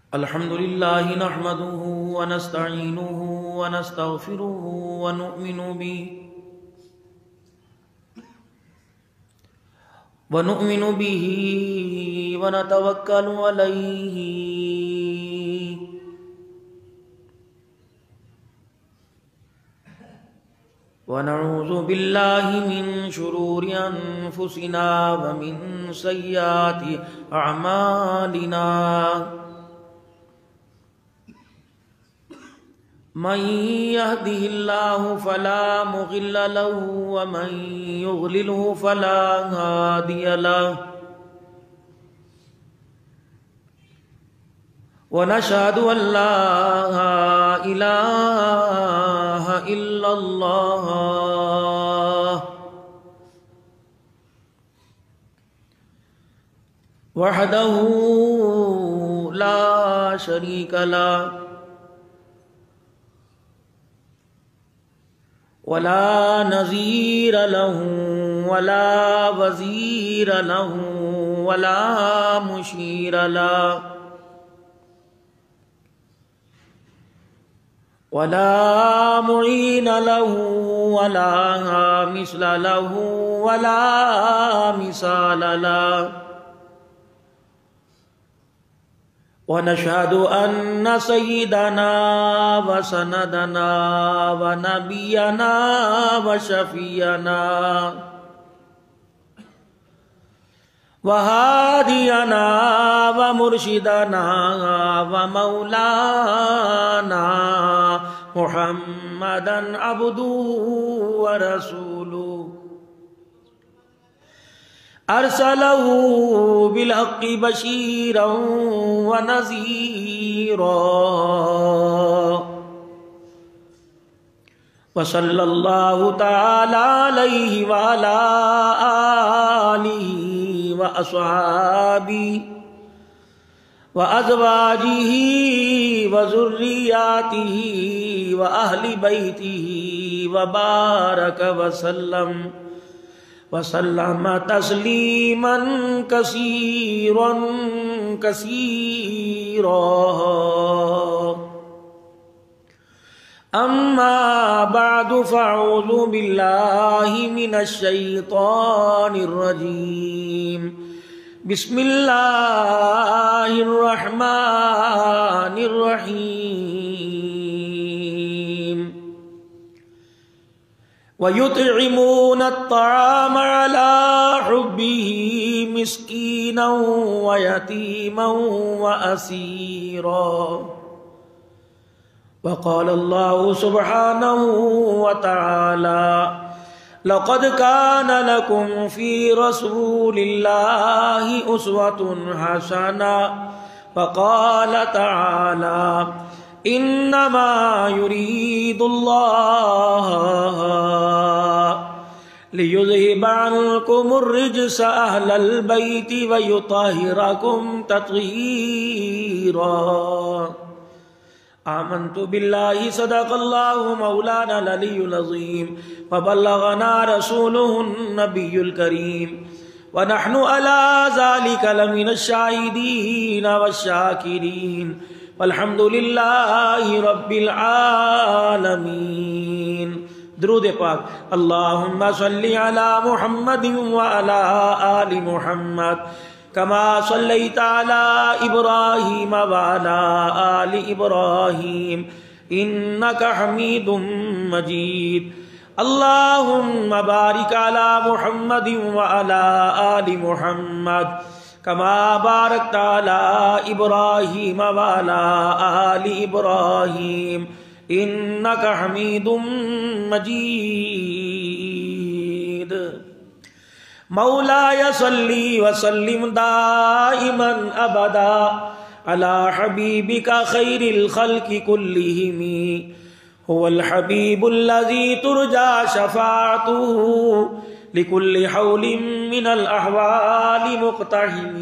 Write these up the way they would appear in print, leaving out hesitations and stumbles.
الحمد لله نحمده ونستعينه ونستغفره ونؤمن به ونتوكل عليه ونعوذ بالله من شرور أنفسنا ومن سيئات أعمالنا من يهده الله فلا مضل له ومن يضلله فلا هادي له ونشهد أن لا إله إلا الله وحده لا شريك له ولا نظير له ولا وزير له ولا مشير له ولا معين له ولا مثل له ولا مثال له ونشهد أن سيدنا وسندنا ونبينا وشفينا وهادينا ومرشدنا ومولانا محمدا عبده ورسوله أرسله بالحق بشيرا ونذيرا وصلى الله تعالى عليه وعلى آله وأصحابه وأزواجه وذرياته وأهل بيته وبارك وسلم تسليما كثيرا أما بعد فأعوذ بالله من الشيطان الرجيم بسم الله الرحمن الرحيم ويطعمون الطعام على حبه مسكينا ويتيما وأسيرا وقال الله سبحانه وتعالى لقد كان لكم في رسول الله أسوة حسنة وقال تعالى إنما يريد الله ليذهب عنكم الرجس أهل البيت ويطهركم تطهيرا آمنت بالله صدق الله مولانا العلي العظيم وبلغنا رسوله النبي الكريم ونحن على ذلك لمن الشاهدين والشاكرين والحمد للہ رب العالمین۔ درود پاک۔ اللہم صلی علی محمد وعلی آل محمد کما صلیت علی ابراہیم وعلی آل ابراہیم انک حمید مجید۔ اللہم بارک علی محمد وعلی آل محمد کما بارکت علی ابراہیم وعلی آل ابراہیم انک حمید مجید۔ مولاي صلی وسلم دائما ابدا علی حبیبک خیر الخلق كلهم هو الحبیب الذی ترجى شفاعته لكل حول من الأحوال مقتحم۔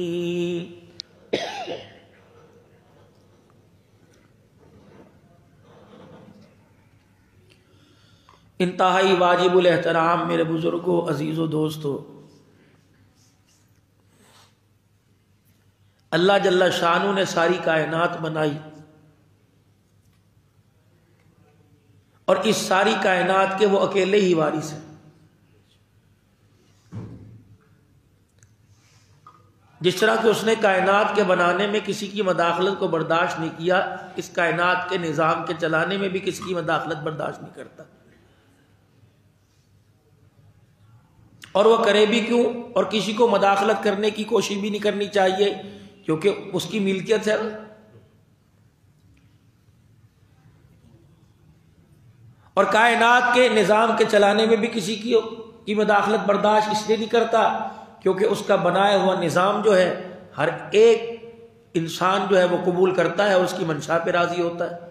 انتہائی واجب الاحترام میرے بزرگوں، عزیز و دوستو، اللہ جل شانہ نے ساری کائنات بنائی اور اس ساری کائنات کے وہ اکیلے ہی وارث ہیں. جس طرح کہ اس نے کائنات کے بنانے میں کسی کی مداخلت کو برداشت نہیں کیا، اس کائنات کے نظام کے چلانے میں بھی کسی کی مداخلت برداشت نہیں کرتا. اور وہ کرے بھی کیوں؟ اور کسی کو مداخلت کرنے کی کوشش بھی نہیں کرنی چاہیے، کیونکہ اس کی ملکیت ہے. اور کائنات کے نظام کے چلانے میں بھی کسی کی مداخلت برداشت اس لیے نہیں کرتا کیونکہ اس کا بنایا ہوا نظام جو ہے ہر ایک انسان جو ہے وہ قبول کرتا ہے اور اس کی منشا پہ راضی ہوتا ہے.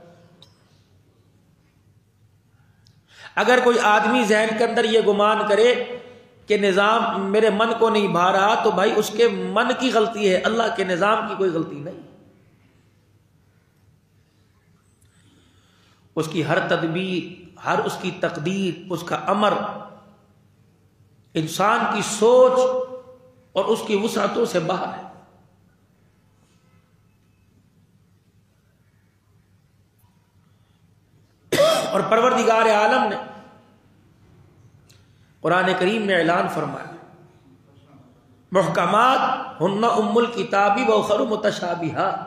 اگر کوئی آدمی ذہن کے اندر یہ گمان کرے کہ نظام میرے من کو نہیں بھا رہا تو بھائی اس کے من کی غلطی ہے، اللہ کے نظام کی کوئی غلطی نہیں. اس کی ہر تدبیر، ہر اس کی تقدیر، اس کا امر انسان کی سوچ اور اس کی وسعتوں سے باہر ہے. اور پروردگار عالم نے قرآن کریم میں اعلان فرمایا محکمات ہن ام الکتاب واخر متشابہات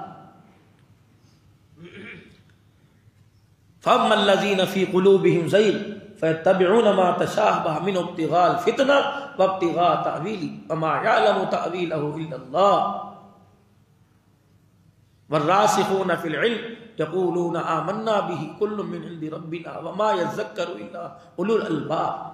فاما الذین فی قلوبہم زیغ فیتبعون ما تشابہ منہ ابتغاء الفتنہ وابتغاء تأویلہ وما یعلم تأویلہ الا اللہ والراسخون فی العلم یقولون آمنا بہ کل من عند ربنا وما یذکر الا اولو الالباب.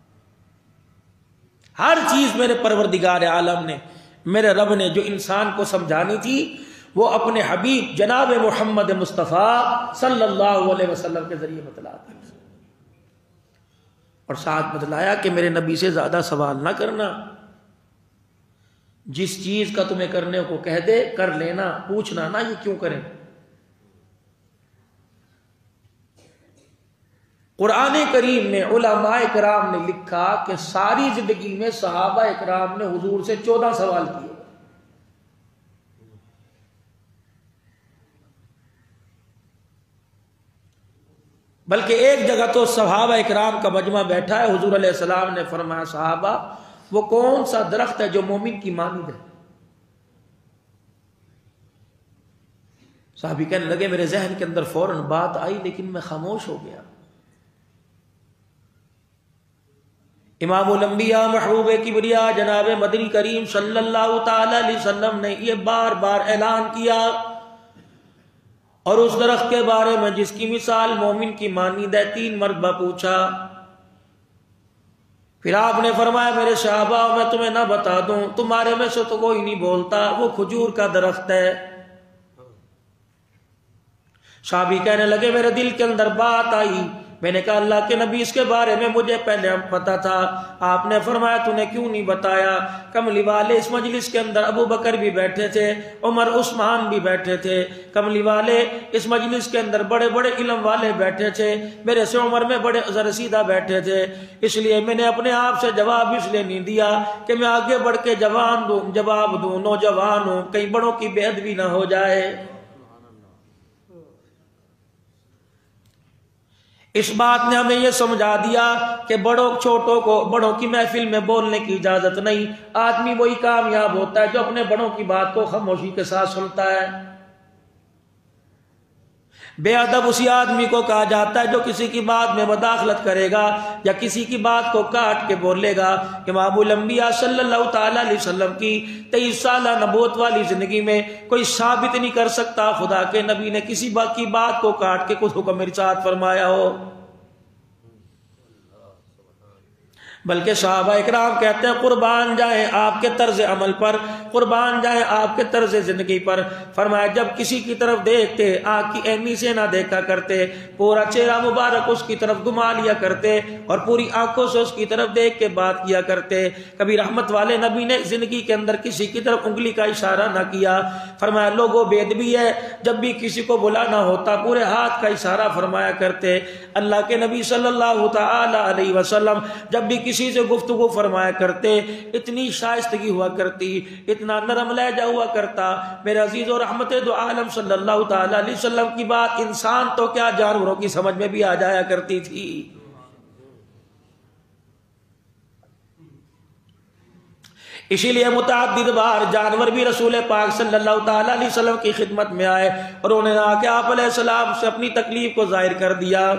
ہر چیز میرے پروردگار عالم نے، میرے رب نے جو انسان کو سمجھانی تھی وہ اپنے حبیب جناب محمد مصطفیٰ صلی اللہ علیہ وسلم کے ذریعے بتلاتا ہے. اور ساتھ بتلایا کہ میرے نبی سے زیادہ سوال نہ کرنا، جس چیز کا تمہیں کرنے کو کہہ دے کر لینا، پوچھنا نہ یہ کیوں کریں. قرآن کریم میں علماء کرام نے لکھا کہ ساری زندگی میں صحابہ کرام نے حضور سے 14 سوال کیے. بلکہ ایک جگہ تو صحابہ اکرام کا مجمع بیٹھا ہے، حضور علیہ السلام نے فرمایا صحابہ وہ کون سا درخت ہے جو مومن کی مانند ہے؟ صحابی کہنے لگے میرے ذہن کے اندر فوراً بات آئی لیکن میں خاموش ہو گیا. امام الانبیاء محبوب کبریا جناب مدنی کریم صلی اللہ تعالی علیہ وسلم نے یہ بار بار اعلان کیا اور اس درخت کے بارے میں جس کی مثال مومن کی مانند ہے 3 مرتبہ پوچھا. پھر آپ نے فرمایا میرے صحابہ میں تمہیں نہ بتا دوں تمہارے میں سے تو کوئی نہیں بولتا، وہ کھجور کا درخت ہے. صحابی کہنے لگے میرے دل کے اندر بات آئی، میں نے کہا اللہ کے نبی اس کے بارے میں مجھے پہلے پتا تھا. آپ نے فرمایا تو نے کیوں نہیں بتایا؟ کملی والے اس مجلس کے اندر ابو بکر بھی بیٹھے تھے، عمر عثمان بھی بیٹھے تھے. کملی والے اس مجلس کے اندر بڑے بڑے علم والے بیٹھے تھے، میرے سے عمر میں بڑے رسیدہ بیٹھے تھے. اس لیے میں نے اپنے آپ سے جواب اس لیے نہیں دیا کہ میں آگے بڑھ کے جواب دوں، نوجوان ہوں، کہیں بڑوں کی بے ادبی نہ ہو جائے. اس بات نے ہمیں یہ سمجھا دیا کہ بڑوں چھوٹوں کو بڑوں کی محفل میں بولنے کی اجازت نہیں. آدمی وہی کامیاب ہوتا ہے جو اپنے بڑوں کی بات کو خاموشی کے ساتھ سنتا ہے. بے ادب اسی آدمی کو کہا جاتا ہے جو کسی کی بات میں مداخلت کرے گا یا کسی کی بات کو کاٹ کے بولے گا. امام الانبیاء صلی اللہ تعالی علیہ وسلم کی 23 سالہ نبوت والی زندگی میں کوئی ثابت نہیں کر سکتا خدا کے نبی نے کسی کی بات کو کاٹ کے کچھ حکم ارشاد فرمایا ہو. بلکہ صحابہ اکرام کہتے ہیں قربان جائیں آپ کے طرز عمل پر، قربان جائیں آپ کے طرز زندگی پر. فرمایا جب کسی کی طرف دیکھتے آنکھ کی اینی سے نہ دیکھا کرتے، پورا چہرہ مبارک اس کی طرف گھما لیا کرتے اور پوری آنکھوں سے اس کی طرف دیکھ کے بات کیا کرتے. کبھی رحمت والے نبی نے زندگی کے اندر کسی کی طرف انگلی کا اشارہ نہ کیا. فرمایا لوگوں بے ادبی ہے، جب بھی کسی کو بلانا ہوتا پورے ہاتھ کا اشارہ فرمایا کرتے. اللہ کے نبی صلی اللہ تعالی علیہ وسلم جب بھی کسی سے گفتگو فرمایا کرتے اتنی شائستگی ہوا کرتی، اتنا نرم لہجہ ہوا کرتا۔ میرے عزیز و رحمت دو عالم صلی اللہ تعالی علیہ وسلم کی بات انسان تو کیا جانوروں کی سمجھ میں بھی آ جایا کرتی تھی۔ اسی لیے متعدد بار جانور بھی رسول پاک صلی اللہ تعالی علیہ وسلم کی خدمت میں آئے اور انہوں نے آ کے آپ علیہ السلام سے اپنی تکلیف کو ظاہر کر دیا۔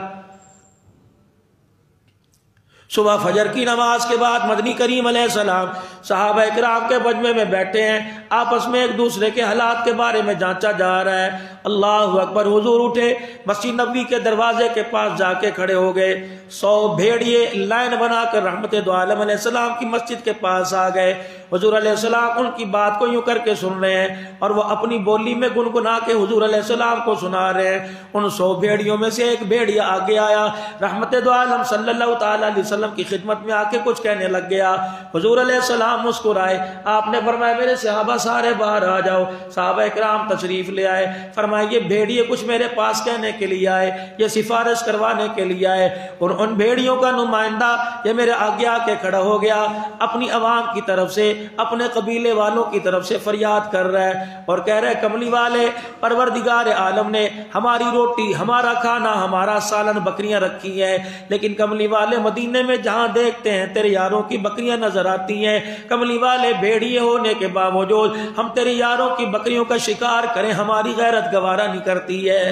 صبح فجر کی نماز کے بعد مدنی کریم علیہ السلام صحابہ اکرام کے مجمع میں بیٹھے ہیں، آپس میں ایک دوسرے کے حالات کے بارے میں جانچا جا رہا ہے۔ اللہ اکبر، حضور اٹھے، مسجد نبوی کے دروازے کے پاس جا کے کھڑے ہو گئے۔ 100 بھیڑیے لائن بنا کر رحمت دو عالم علیہ السلام کی مسجد کے پاس آ گئے۔ حضور علیہ السلام ان کی بات کو یوں کر کے سن رہے ہیں اور وہ اپنی بولی میں گنگنا کے حضور علیہ السلام کو سنا رہے ہیں۔ ان 100 بھیڑیوں میں سے ایک بھیڑیا آگے آیا، رحمت دو عالم صلی اللہ تعالی علیہ وسلم کی خدمت میں آ کے کچھ کہنے لگ گیا۔ حضور علیہ السلام مسکرائے، آپ نے فرمایا میرے صحابہ سارے باہر آ جاؤ۔ صحابہ اکرام تشریف لے آئے، فرمایا یہ بھیڑیے کچھ میرے پاس کہنے کے لیے آئے، یہ سفارش کروانے کے لیے آئے، اور ان بھیڑیوں کا نمائندہ یہ میرے آگے آ کے کھڑا ہو گیا، اپنی عوام کی طرف سے، اپنے قبیلے والوں کی طرف سے فریاد کر رہا ہے اور کہہ رہا ہے کملی والے، پروردگار عالم نے ہماری روٹی، ہمارا کھانا، ہمارا سالن بکریاں رکھی ہیں، لیکن کملی والے مدینے میں جہاں دیکھتے ہیں تیرے یاروں کی بکریاں نظر آتی ہیں۔ کملی والے بھیڑیے ہونے کے باوجود ہم تیرے یاروں کی بکریوں کا شکار کریں ہماری غیرت گوارا نہیں کرتی ہے۔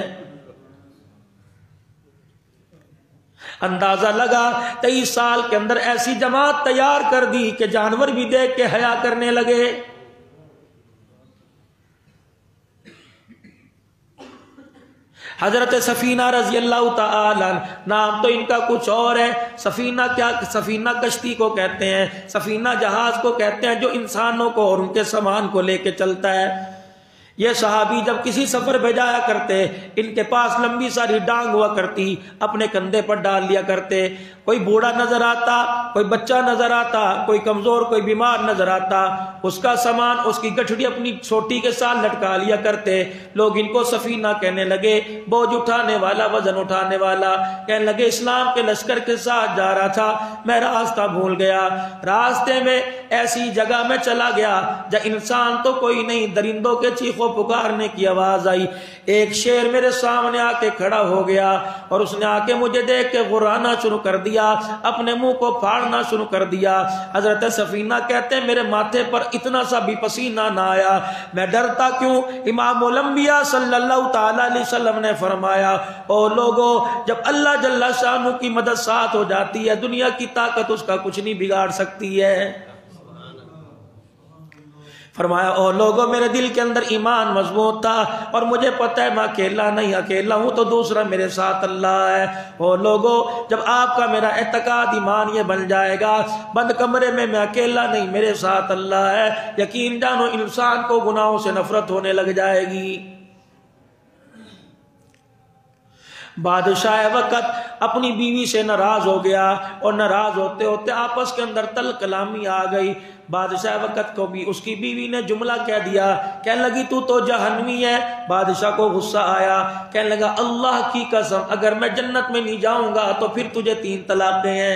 اندازہ لگا 23 سال کے اندر ایسی جماعت تیار کر دی کہ جانور بھی دیکھ کے حیا کرنے لگے۔ حضرت سفینہ رضی اللہ تعالی، نام تو ان کا کچھ اور ہے۔ سفینہ کیا؟ سفینہ کشتی کو کہتے ہیں، سفینہ جہاز کو کہتے ہیں جو انسانوں کو اور ان کے سامان کو لے کے چلتا ہے۔ یہ صحابی جب کسی سفر پہ جایا کرتے، ان کے پاس لمبی ساری ڈانگ ہوا کرتی، اپنے کندھے پر ڈال لیا کرتے۔ کوئی بوڑھا نظر آتا، کوئی بچہ نظر آتا، کوئی کمزور، کوئی بیمار نظر آتا، اس کا سامان، اس کی گٹھڑی اپنی چھوٹی کے ساتھ لٹکا لیا کرتے۔ لوگ ان کو سفینہ کہنے لگے، بوجھ اٹھانے والا، وزن اٹھانے والا۔ کہنے لگے اسلام کے لشکر کے ساتھ جا رہا تھا، میں راستہ بھول گیا، راستے میں ایسی جگہ میں چلا گیا جہاں انسان تو کوئی نہیں، درندوں کے چیخوں پکارنے کی آواز آئی۔ ایک شیر میرے سامنے آ کے کھڑا ہو گیا اور اس نے آ کے مجھے دیکھ کے غرانا شروع کر دیا، اپنے منہ کو پھاڑنا شروع کر دیا۔ حضرت سفینہ کہتے ہیں میرے ماتھے پر اتنا سا بھی پسینہ نہ آیا، میں ڈرتا کیوں؟ امام الانبیاء صلی اللہ تعالی علیہ وسلم نے فرمایا، او لوگوں، جب اللہ جل شانہ کی مدد ساتھ ہو جاتی ہے، دنیا کی طاقت اس کا کچھ نہیں بگاڑ سکتی ہے۔ فرمایا او لوگوں، میرے دل کے اندر ایمان مضبوط تھا اور مجھے پتہ ہے میں اکیلا نہیں، اکیلا ہوں تو دوسرا میرے ساتھ اللہ ہے۔ او لوگوں، جب آپ کا میرا اعتقاد ایمان یہ بن جائے گا، بند کمرے میں اکیلا نہیں، میرے ساتھ اللہ ہے، یقین جانو انسان کو گناہوں سے نفرت ہونے لگ جائے گی۔ بادشاہ وقت اپنی بیوی سے ناراض ہو گیا اور ناراض ہوتے ہوتے آپس کے اندر تل کلامی آ گئی۔ بادشاہ وقت کو بھی اس کی بیوی نے جملہ کہہ دیا، کہنے لگی تو جہنمی ہے۔ بادشاہ کو غصہ آیا، کہنے لگا اللہ کی قسم اگر میں جنت میں نہیں جاؤں گا تو پھر تجھے 3 طلاقیں ہیں۔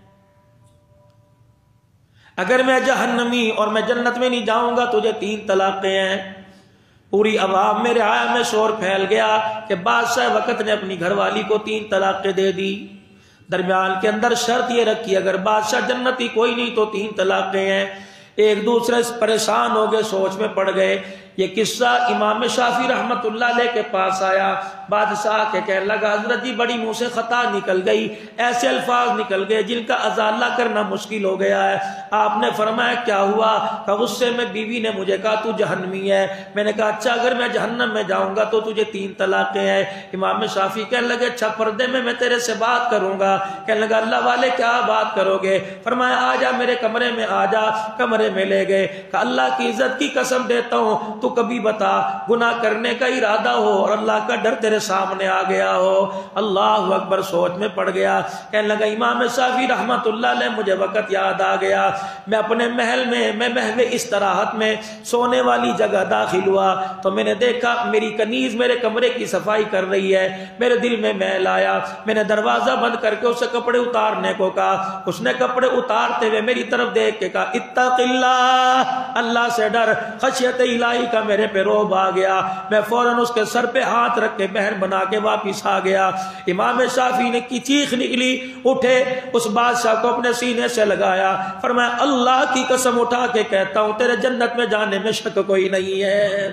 اگر میں جہنمی اور میں جنت میں نہیں جاؤں گا تجھے 3 طلاقیں ہیں۔ پوری عوام میں رعایا میں شور پھیل گیا کہ بادشاہ وقت نے اپنی گھر والی کو 3 طلاقیں دے دی۔ درمیان کے اندر شرط یہ رکھی اگر بادشاہ جنتی کوئی نہیں تو 3 طلاقیں ہیں۔ ایک دوسرے سے پریشان ہو گئے، سوچ میں پڑ گئے۔ یہ قصہ امام شافعی رحمت اللہ علیہ کے پاس آیا۔ بادشاہ کے کہنے لگا حضرت جی بڑی منہ سے خطا نکل گئی، ایسے الفاظ نکل گئے جن کا ازالہ کرنا مشکل ہو گیا ہے۔ آپ نے فرمایا کیا ہوا؟ کہ غصے میں بیوی نے مجھے کہا تو جہنمی ہے۔ میں نے کہا اچھا اگر میں جہنم میں جاؤں گا تو تجھے 3 طلاقیں ہیں۔ امام شافعی کہنے لگے اچھا پردے میں تیرے سے بات کروں گا۔ کہنے لگا اللہ والے کیا بات کرو گے؟ فرمایا آ جا میرے کمرے میں آ جا۔ کمرے میں لے گئے کہ اللہ کی عزت کی قسم دیتا ہوں تو کبھی بتا گناہ کرنے کا ارادہ ہو اور اللہ کا ڈر تیرے میرے سامنے آ گیا ہو۔ اللہ اکبر، سوچ میں پڑ گیا، کہنے لگا امام شافعی رحمت اللہ علیہ مجھے وقت یاد آ گیا، میں اپنے محل میں محو استراحت میں سونے والی جگہ داخل ہوا تو میں نے دیکھا میری کنیز میرے کمرے کی صفائی کر رہی ہے، میرے دل میں میل آیا، میں نے دروازہ بند کر کے اسے کپڑے اتارنے کو کہا، اس نے کپڑے اتارتے ہوئے میری طرف دیکھ کے کہا اتق اللہ، اللہ سے ڈر، خشیت الہی کا میرے پہ روب آ گیا، میں فوراً اس کے سر پہ ہاتھ رکھ کے بہن بنا کے واپس آ گیا۔ امام شافعی نے کی چیخ نکلی، اٹھے، اس بادشاہ کو اپنے سینے سے لگایا، فرمایا اللہ کی قسم اٹھا کے کہتا ہوں تیرے جنت میں جانے میں شک کوئی نہیں ہے۔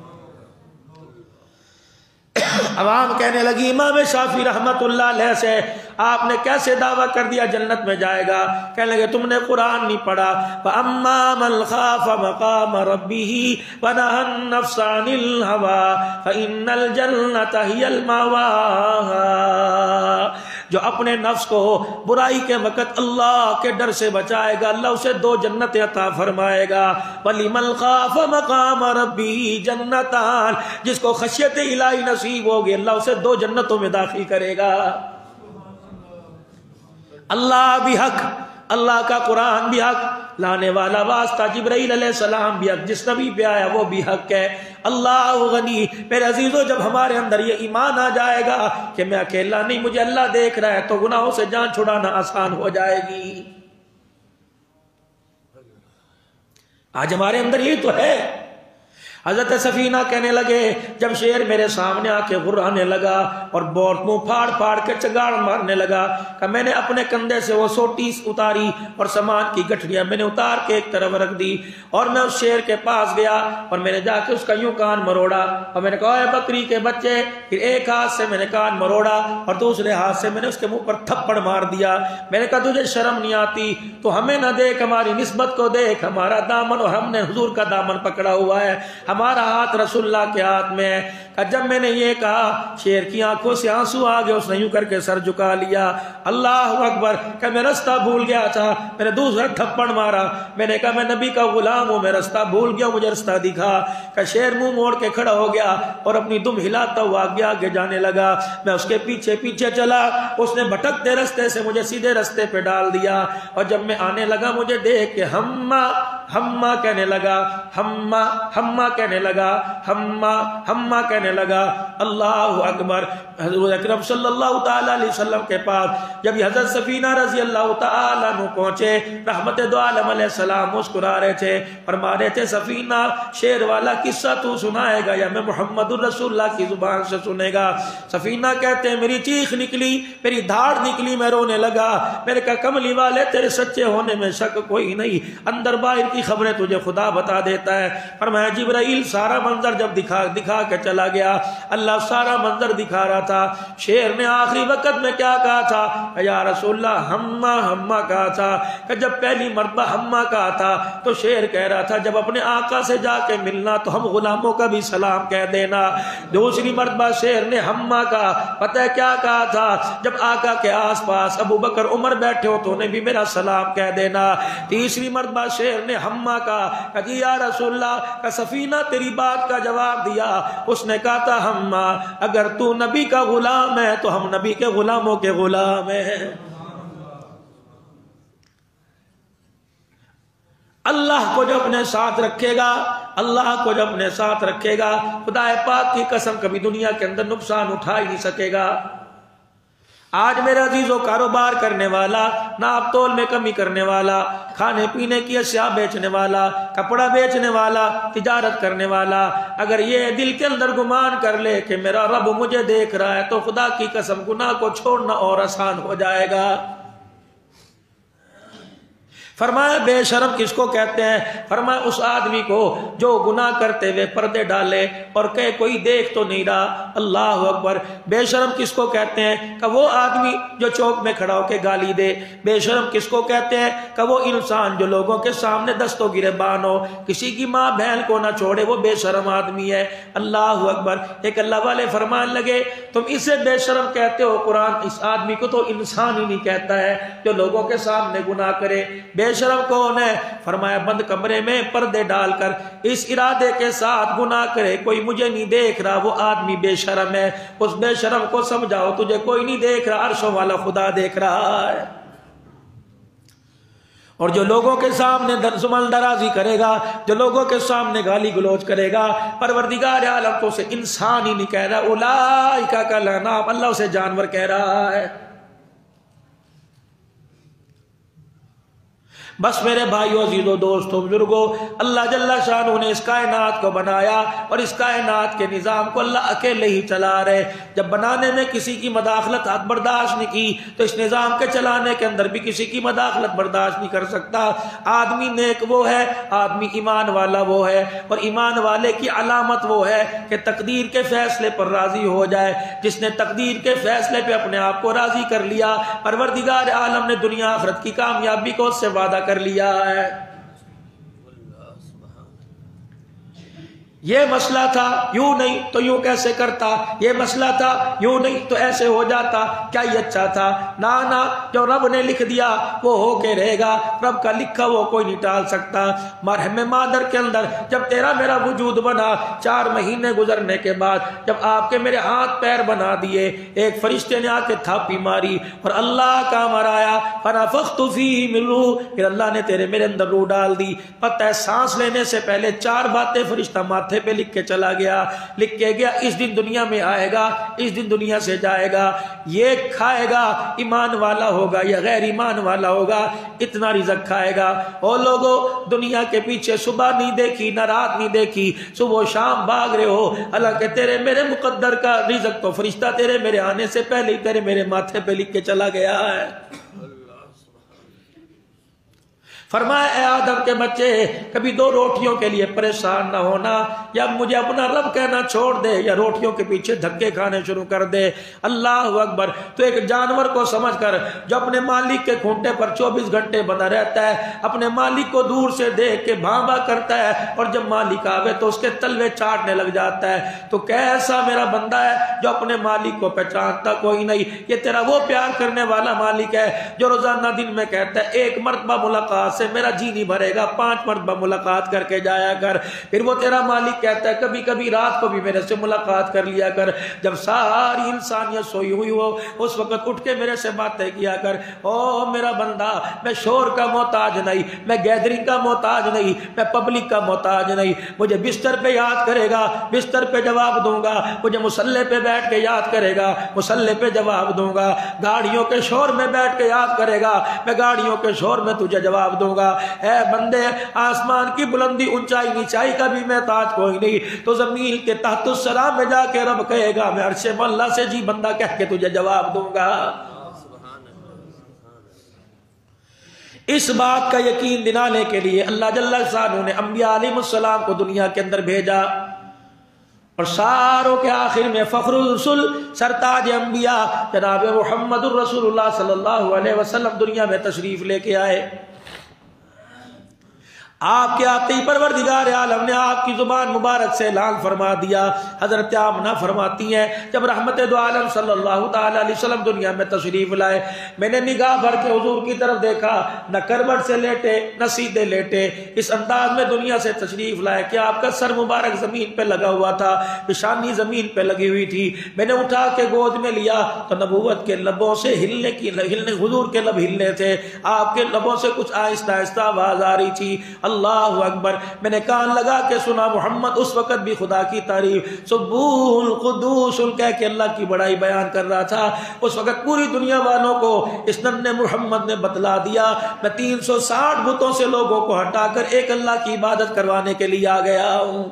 عوام کہنے لگی امام شافعی رحمت اللہ علیہ سے آپ نے کیسے دعویٰ کر دیا جنت میں جائے گا؟ کہنے لگے تم نے قرآن نہیں پڑھا، فَأَمَّا مَنْ خَافَ مَقَامَ رَبِّهِ وَنَهَى النَّفْسَ عَنِ الْهَوَىٰ فَإِنَّ الْجَنَّةَ هِيَ الْمَأْوَىٰ، جو اپنے نفس کو برائی کے وقت اللہ کے ڈر سے بچائے گا اللہ اسے 2 جنتیں عطا فرمائے گا۔ وَلِمَنْ خَافَ مَقَامَ رَبِّهِ جَنَّتَانِ، جس کو خشیت الہی نصیب ہوگی اللہ اسے 2 جنتوں میں داخل کرے گا۔ اللہ بھی حق، اللہ کا قرآن بھی حق، لانے والا واسطہ جبرائیل علیہ السلام بھی حق، جس نبی پہ آیا وہ بھی حق ہے۔ اللہ غنی، میرے عزیزو جب ہمارے اندر یہ ایمان آ جائے گا کہ میں اکیلا نہیں، مجھے اللہ دیکھ رہا ہے، تو گناہوں سے جان چھڑانا آسان ہو جائے گی۔ آج ہمارے اندر یہ تو ہے۔ حضرت سفینہ کہنے لگے جب شیر میرے سامنے آ کے غرانے لگا اور بہت منہ پھاڑ پھاڑ کے چگاڑ مارنے لگا کہ میں نے اپنے کندھے سے وہ سوٹی اتاری اور سامان کی گٹھڑیاں میں نے اتار کے ایک طرف رکھ دی اور میں اس شیر کے پاس گیا اور میں نے جا کے اس کا یوں کان مروڑا اور میں نے کہا اے بکری کے بچے، پھر ایک ہاتھ سے میں نے کان مروڑا اور دوسرے ہاتھ سے میں نے اس کے منہ پر تھپڑ مار دیا۔ میں نے کہا تجھے شرم نہیں آتی؟ تو ہمیں نہ دیکھ، ہماری نسبت کو دیکھ، ہمارا دامن اور ہم نے حضور کا دامن پکڑا ہوا ہے، ہمارا ہاتھ رسول اللہ کے ہاتھ میں ہے۔ کہ جب میں نے یہ کہا شیر کی آنکھوں سے آنسو آ گئے، اس نے یوں کر کے سر جھکا لیا۔ اللہ اکبر، کہ میں رستہ بھول گیا تھا، میں نے دوسرا تھپڑ مارا، میں نے کہا میں نبی کا غلام ہوں، میں رستہ بھول گیا، مجھے رستہ دکھا۔ کہ شیر منہ موڑ کے کھڑا ہو گیا اور اپنی دم ہلاتا ہوا آگے آگے جانے لگا۔ میں اس کے پیچھے پیچھے چلا، اس نے بھٹکتے رستے سے مجھے سیدھے رستے پہ ڈال دیا اور جب میں آنے لگا مجھے دیکھ کے ہما ہما کہنے لگا، ہما ہما کہنے لگا، ہما ہما کہنے لگا۔ اللہ اکبر۔ حضور اکرم صلی اللہ تعالی علیہ وسلم کے پاس جب یہ حضرت سفینہ رضی اللہ تعالی عنہ پہنچے، رحمت دو عالم علیہ السلام مسکرا رہے تھے، فرما رہے تھے سفینہ شیر والا قصہ تو سنائے گا یا میں محمد الرسول اللہ کی زبان سے سنے گا؟ سفینہ کہتے ہیں میری چیخ نکلی، میری دھاڑ نکلی، میں رونے لگا۔ میں نے کہا کملی والے تیرے سچے ہونے میں شک کوئی نہیں، اندر باہر کی خبریں تجھے خدا بتا دیتا ہے۔ فرمایا جبرائیل سارا منظر جب دکھا کے چلا گیا، اللہ سارا منظر دکھا رہا تھا۔ شیر نے آخری وقت میں کیا کہا تھا؟ یا رسول اللہ ہما ہما کہا تھا۔ کہ جب پہلی مرتبہ ہما کہا تھا تو شیر کہہ رہا تھا جب اپنے آقا سے جا کے ملنا تو ہم غلاموں کا بھی سلام کہہ دینا۔ دوسری مرتبہ شیر نے ہما کہا، پتہ ہے کیا کہا تھا؟ جب آقا کے آس پاس ابو بکر عمر بیٹھے ہو تو انہیں بھی میرا سلام کہہ دینا۔ تیسری مرتبہ شیر نے ہما کہا کہ جی یا رسول اللہ، کہ سفینہ تیری بات کا جواب دیا، اس نے کہا تھا ہما، اگر تو نبی کا غلام ہے تو ہم نبی کے غلاموں کے غلام ہیں۔ اللہ کو جو اپنے ساتھ رکھے گا، اللہ کو جو اپنے ساتھ رکھے گا، خدا پاک کی قسم کبھی دنیا کے اندر نقصان اٹھا ہی نہیں سکے گا۔ آج میرے عزیزوں کاروبار کرنے والا، ناپ تول میں کمی کرنے والا، کھانے پینے کی اشیاء بیچنے والا، کپڑا بیچنے والا، تجارت کرنے والا، اگر یہ دل کے اندر گمان کر لے کہ میرا رب مجھے دیکھ رہا ہے تو خدا کی قسم گناہ کو چھوڑنا اور آسان ہو جائے گا۔ فرمایا بے شرم کس کو کہتے ہیں؟ فرمایا اس آدمی کو جو گناہ کرتے ہوئے پردے ڈالے اور کہے کوئی دیکھ تو نہیں رہا۔ اللہ اکبر۔ بے شرم کس کو کہتے ہیں؟ کہ وہ آدمی جو چوک میں کھڑا ہو کے گالی دے۔ بے شرم کس کو کہتے ہیں؟ کہ وہ انسان جو لوگوں کے سامنے دست و گریبان ہو، کسی کی ماں بہن کو نہ چھوڑے، وہ بے شرم آدمی ہے۔ اللہ اکبر۔ ایک اللہ والے فرمان لگے تم اسے بے شرم کہتے ہو، قرآن اس آدمی کو تو انسان ہی نہیں کہتا ہے جو لوگوں کے سامنے گناہ کرے۔ بے بے شرم کون ہے؟ فرمایا بند کمرے میں پردے ڈال کر اس ارادے کے ساتھ گناہ کرے کوئی مجھے نہیں دیکھ رہا، وہ آدمی بے شرم ہے۔ اس بے شرم کو سمجھاؤ تجھے کوئی نہیں دیکھ رہا، عرشوں والا خدا دیکھ رہا ہے۔ اور جو لوگوں کے سامنے زمل درازی کرے گا، جو لوگوں کے سامنے گالی گلوچ کرے گا، پروردگار عالم تو اسے انسان ہی نہیں کہہ رہا، اولئک کالانعام، اللہ اسے جانور کہہ رہا ہے۔ بس میرے بھائیو، عزیزو، دوستو، بزرگو، اللہ جل شانہ نے اس کائنات کو بنایا اور اس کائنات کے نظام کو اللہ اکیلے ہی چلا رہے۔ جب بنانے میں کسی کی مداخلت حد برداشت نہیں کی تو اس نظام کے چلانے کے اندر بھی کسی کی مداخلت برداشت نہیں کر سکتا۔ آدمی نیک وہ ہے، آدمی ایمان والا وہ ہے، اور ایمان والے کی علامت وہ ہے کہ تقدیر کے فیصلے پر راضی ہو جائے۔ جس نے تقدیر کے فیصلے پہ اپنے آپ کو راضی کر لیا، پروردگار عالم نے دنیا آخرت کی کامیابی کو اس سے وعدہ کر لیا ہے۔ یہ مسئلہ تھا، یوں نہیں تو یوں کیسے کرتا، یہ مسئلہ تھا، یوں نہیں تو ایسے ہو جاتا، کیا یہ اچھا تھا؟ نا، جو رب نے لکھ دیا وہ ہو کے رہے گا، رب کا لکھا وہ کوئی نہیں ٹال سکتا۔ مرحم مادر کے اندر جب تیرا میرا وجود بنا، 4 مہینے گزرنے کے بعد جب آپ کے میرے ہاتھ پیر بنا دیے، ایک فرشتے نے آ کے تھاپی ماری اور اللہ کا مرایا، فنفخت فیہ من روح، پھر اللہ نے تیرے میرے اندر روح ڈال دی۔ پتہ ہے سانس لینے سے پہلے 4 باتیں فرشتہ ماتھے پہ لکھ کے چلا گیا، لکھ کے گیا اس دن دنیا میں آئے گا، اس دن دنیا سے جائے گا، یہ کھائے گا، ایمان والا ہوگا یا غیر ایمان والا ہوگا، اتنا رزق کھائے گا۔ اور لوگوں، دنیا کے پیچھے صبح نہیں دیکھی نہ رات نہیں دیکھی، صبح و شام بھاگ رہے ہو، حالانکہ تیرے میرے مقدر کا رزق تو فرشتہ تیرے میرے آنے سے پہلے ہی تیرے میرے ماتھے پہ لکھ کے چلا گیا ہے۔ فرمایا اے آدم کے بچے، کبھی 2 روٹیوں کے لیے پریشان نہ ہونا، یا مجھے اپنا رب کہنا چھوڑ دے یا روٹیوں کے پیچھے دھکے کھانے شروع کر دے۔ اللہ اکبر۔ تو ایک جانور کو سمجھ کر جو اپنے مالک کے کھونٹے پر 24 گھنٹے بنا رہتا ہے، اپنے مالک کو دور سے دیکھ کے بھانبا کرتا ہے، اور جب مالک آوے تو اس کے تلوے چاٹنے لگ جاتا ہے، تو کیسا میرا بندہ ہے جو اپنے مالک کو پہچانتا کوئی نہیں۔ یہ تیرا وہ پیار کرنے والا مالک ہے جو روزانہ دن میں کہتا ہے 1 مرتبہ ملاقات سے میرا جی نہیں بھرے گا، 5 مرتبہ ملاقات کر کے جایا کر۔ پھر وہ تیرا مالک کہتا ہے کبھی کبھی رات کو بھی میرے سے ملاقات کر لیا کر، جب ساری انسانیت سوئی ہوئی ہو اس وقت اٹھ کے میرے سے باتیں کیا کر۔ او میرا بندہ، میں شور کا محتاج نہیں، میں گیدرنگ کا محتاج نہیں، میں پبلک کا محتاج نہیں۔ مجھے بستر پہ یاد کرے گا، بستر پہ جواب دوں گا، مجھے مصلے پہ بیٹھ کے یاد کرے گا، مصلے پہ جواب دوں گا، گاڑیوں کے شور میں بیٹھ کے یاد کرے گا، میں گاڑیوں کے شور میں تجھے جواب دوں گا۔ اے بندے، آسمان کی بلندی اونچائی نیچائی کا بھی محتاج کوئی نہیں، تو زمین کے تحت الثری میں جا کے رب کہے گا میں عرش مولا سے جی بندہ کہہ کے تجھے جواب دوں گا۔ اس بات کا یقین دلانے کے لیے اللہ جل شانہ نے انبیاء علیہ السلام کو دنیا کے اندر بھیجا، اور ساروں کے آخر میں فخر الرسل، سرتاج انبیاء جناب محمد الرسول اللہ صلی اللہ علیہ وسلم دنیا میں تشریف لے کے آئے۔ آپ کے آتے ہی پروردگار عالم نے آپ کی زبان مبارک سے اعلان فرما دیا۔ حضرت آمنہ فرماتی ہیں جب رحمت دو عالم صلی اللہ تعالی علیہ وسلم دنیا میں تشریف لائے، میں نے نگاہ بھر کے حضور کی طرف دیکھا، نہ کروٹ سے لیٹے نہ سیدھے لیٹے، اس انداز میں دنیا سے تشریف لائے کہ آپ کا سر مبارک زمین پہ لگا ہوا تھا، پیشانی زمین پہ لگی ہوئی تھی۔ میں نے اٹھا کے گود میں لیا تو نبوت کے لبوں سے ہلنے حضور کے لب ہلنے تھے، آپ کے لبوں سے کچھ آہستہ آہستہ آواز آ رہی تھی، اللہ اکبر۔ میں نے کان لگا کے سنا، محمد اس وقت بھی خدا کی تعریف سبوح القدوس کہہ کے اللہ کی بڑائی بیان کر رہا تھا۔ اس وقت پوری دنیا والوں کو اس ننھے محمد نے بتلا دیا، میں 360 بتوں سے لوگوں کو ہٹا کر ایک اللہ کی عبادت کروانے کے لیے آ گیا ہوں۔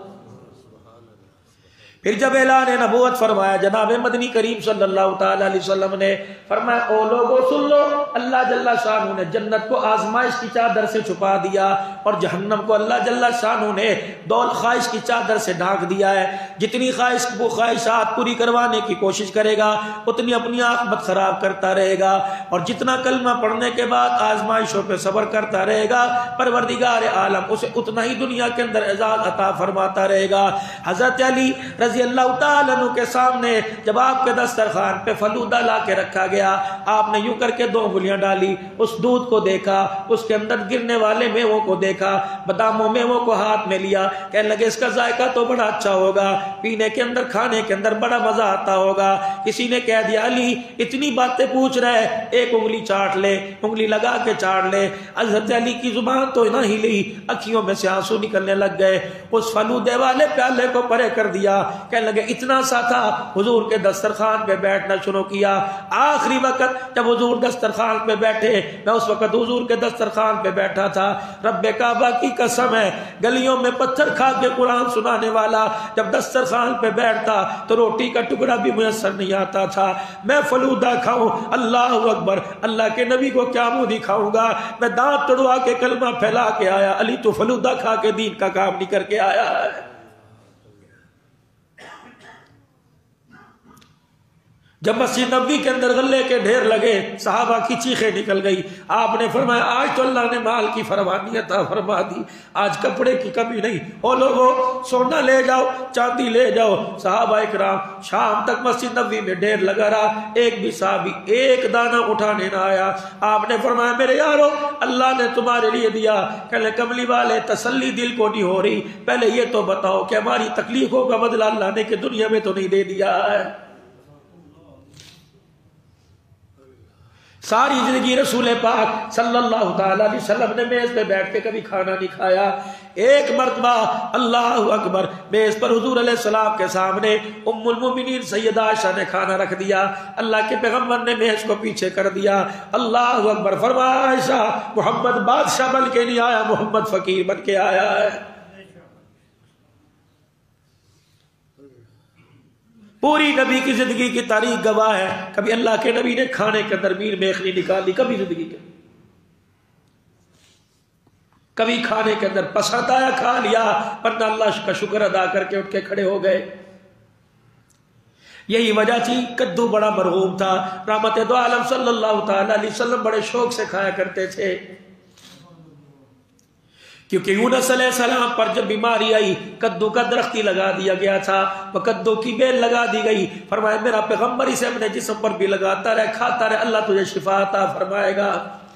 پھر جب اعلان نبوت فرمایا، جناب مدنی کریم صلی اللہ تعالی علیہ وسلم نے فرمایا او لوگو سن لو، اللہ جل شانہ نے جنت کو آزمائش کی چادر سے چھپا دیا، اور جہنم کو اللہ جل شانہ نے دول خواہش کی چادر سے ڈھانک دیا ہے۔ جتنی خواہشات پوری کروانے کی کوشش کرے گا اتنی اپنی عاقبت خراب کرتا رہے گا، اور جتنا کلمہ پڑھنے کے بعد آزمائشوں پہ صبر کرتا رہے گا پروردگار عالم اسے اتنا ہی دنیا کے اندر اعزاز عطا فرماتا رہے گا۔ حضرت علی رضی اللہ تعالیٰ عنہ کے سامنے جب آپ کے دسترخوان پہ فلودہ لا کے رکھا گیا، آپ نے یوں کر کے 2 انگلیاں ڈالی، اس دودھ کو دیکھا، اس کے اندر گرنے والے میووں کو دیکھا، باداموں میووں کو ہاتھ میں لیا، کہنے لگے اس کا ذائقہ تو بڑا اچھا ہوگا، پینے کے اندر کھانے کے اندر بڑا مزہ آتا ہوگا۔ کسی نے کہہ دیا علی اتنی باتیں پوچھ رہے، ایک انگلی چاٹ لے، انگلی لگا کے چاٹ لے۔ حضرت علی کی زبان تو نہ ہلی، اکھیوں میں سے آنسو نکلنے لگ گئے، اس فلودے والے پیالے کو پرے کر دیا، کہنے لگے اتنا سا تھا، حضور کے دسترخوان پہ بیٹھنا شروع کیا۔ آخری وقت جب حضور دسترخوان پہ بیٹھے، میں اس وقت حضور کے دسترخوان پہ بیٹھا تھا، رب کعبہ کی قسم ہے گلیوں میں پتھر کھا کے قرآن سنانے والا جب دسترخوان پہ بیٹھتا تو روٹی کا ٹکڑا بھی میسر نہیں آتا تھا۔ میں فلودہ کھاؤں، اللہ اکبر، اللہ کے نبی کو کیا منہ دکھاؤں گا؟ میں دانت توڑوا کے کلمہ پھیلا کے آیا، علی تو فلودہ کھا کے دین کا کام نہیں کر کے آیا ہے۔ جب مسجد نبوی کے اندر غلے کے ڈھیر لگے، صحابہ کی چیخیں نکل گئی، آپ نے فرمایا آج تو اللہ نے مال کی فراوانی عطا فرما دی، آج کپڑے کی کمی نہیں، او لوگو سونا لے جاؤ، چاندی لے جاؤ۔ صحابہ اکرام شام تک مسجد نبوی میں ڈھیر لگا رہا، ایک بھی صحابی ایک دانہ اٹھانے نہ آیا۔ آپ نے فرمایا میرے یارو اللہ نے تمہارے لیے دیا، کہنے کملی والے تسلی دل کو نہیں ہو رہی، پہلے یہ تو بتاؤ کہ ہماری تکلیفوں کا بدلہ اللہ نے کہ دنیا میں تو نہیں دے دیا ہے؟ ساری زندگی رسول پاک صلی اللہ تعالی علیہ وسلم نے میز پہ بیٹھ کے کبھی کھانا نہیں کھایا، ایک مرتبہ اللہ اکبر میز پر حضور علیہ السلام کے سامنے ام المومنین سیدہ عائشہ نے کھانا رکھ دیا، اللہ کے پیغمبر نے میز کو پیچھے کر دیا، اللہ اکبر، فرمایا عائشہ محمد بادشاہ بن کے نہیں آیا، محمد فقیر بن کے آیا ہے۔ پوری نبی کی زندگی کی تاریخ گواہ ہے، کبھی اللہ کے نبی نے کھانے کے اندر میر میخنی نکالی، کبھی زندگی کے کبھی کھانے کے اندر پسند آیا کھا لیا، ورنہ اللہ کا شکر ادا کر کے اٹھ کے کھڑے ہو گئے۔ یہی وجہ تھی کدو بڑا مرغوب تھا، رحمت دو عالم صلی اللہ تعالی علیہ وسلم بڑے شوق سے کھایا کرتے تھے، کیونکہ یونس علیہ السلام پر جب بیماری آئی کدو کا درخت ہی لگا دیا گیا تھا، وہ کدو کی بیل لگا دی گئی، فرمایا میرا پیغمبر اسے اپنے جسم پر بھی لگاتا رہے، کھاتا رہے، اللہ تجھے شفا عطا فرمائے گا۔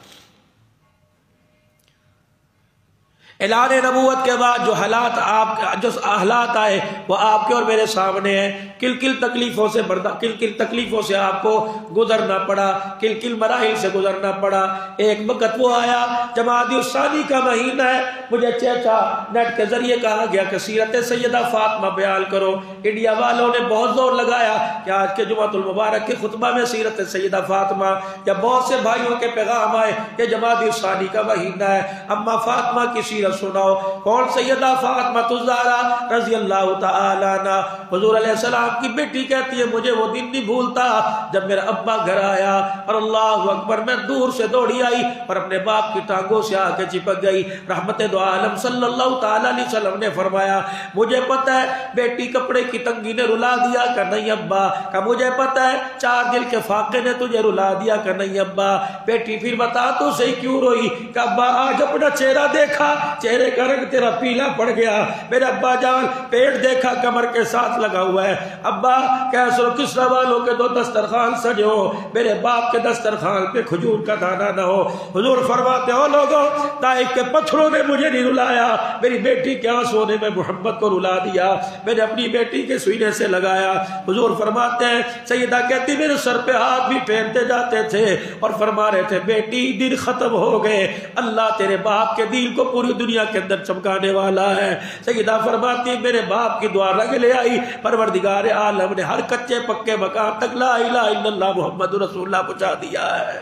اعلان نبوت کے بعد جو حالات آئے وہ آپ کے اور میرے سامنے ہیں، کل کل تکلیفوں سے آپ کو گزرنا پڑا، کل کل مراحل سے گزرنا پڑا۔ ایک وقت وہ آیا جمادی الثانی کا مہینہ ہے، مجھے چیچا نیٹ کے ذریعے کہا گیا کہ سیرت سیدہ فاطمہ بیان کرو، انڈیا والوں نے بہت زور لگایا کہ آج کے جمعۃ المبارک کے خطبہ میں سیرت سیدہ فاطمہ، یا بہت سے بھائیوں کے پیغام آئے کہ جمادی الثانی کا مہینہ ہے، اما فاطمہ کی سیرت سناؤ۔ کون؟ سیدہ فاطمہ الزہرا رضی اللہ تعالی عنہ۔ حضور علیہ السلام کی بیٹی کہتی ہے مجھے وہ دن نہیں بھولتا جب میرا ابا گھر آیا اور اللہ اکبر میں دور سے دوڑی آئی اور اپنے باپ کی ٹانگوں سے آ کے چپک گئی۔ رحمت دو عالم صلی اللہ تعالی علیہ وسلم نے فرمایا مجھے پتہ ہے بیٹی کپڑے کی تنگی نے رلا دیا کہ نہیں ابا، کہ مجھے پتہ ہے 4 دل کے فاقے نے تجھے رلا دیا کہ نہیں ابا۔ بیٹی پھر بتا تو صحیح کیوں روئی؟ کہ ابا آج اپنا چہرہ دیکھا، چہرے کا رنگ تیرا پیلا پڑ گیا، میرے ابا جان پیٹ دیکھا کمر کے ساتھ لگا ہوا ہے، ابا کیسو کس والوں کے 2 دسترخوان سجے ہو، میرے باپ کے دسترخوان پہ کھجور کا دانہ نہ ہو۔ حضور فرماتے ہو لوگوں طائف کے پتھروں نے مجھے نہیں رلایا، میری بیٹی کے آنسوؤں نے میں محمد کو رلا دیا، میں نے اپنی بیٹی کے سینے سے لگایا۔ حضور فرماتے ہیں سیدہ کہتی میرے سر پہ ہاتھ بھی پھیرتے جاتے تھے اور فرما رہے تھے بیٹی دن ختم ہو گئے، اللہ تیرے باپ کے دین کو پوری دنیا کے اندر چمکانے والا ہے۔ سیدہ فرماتی میرے باپ کی دعا رنگ لے آئی، پروردگار عالم نے ہر کچے پکے مقام تک لا الہ الا اللہ محمد رسول اللہ پہنچا دیا ہے۔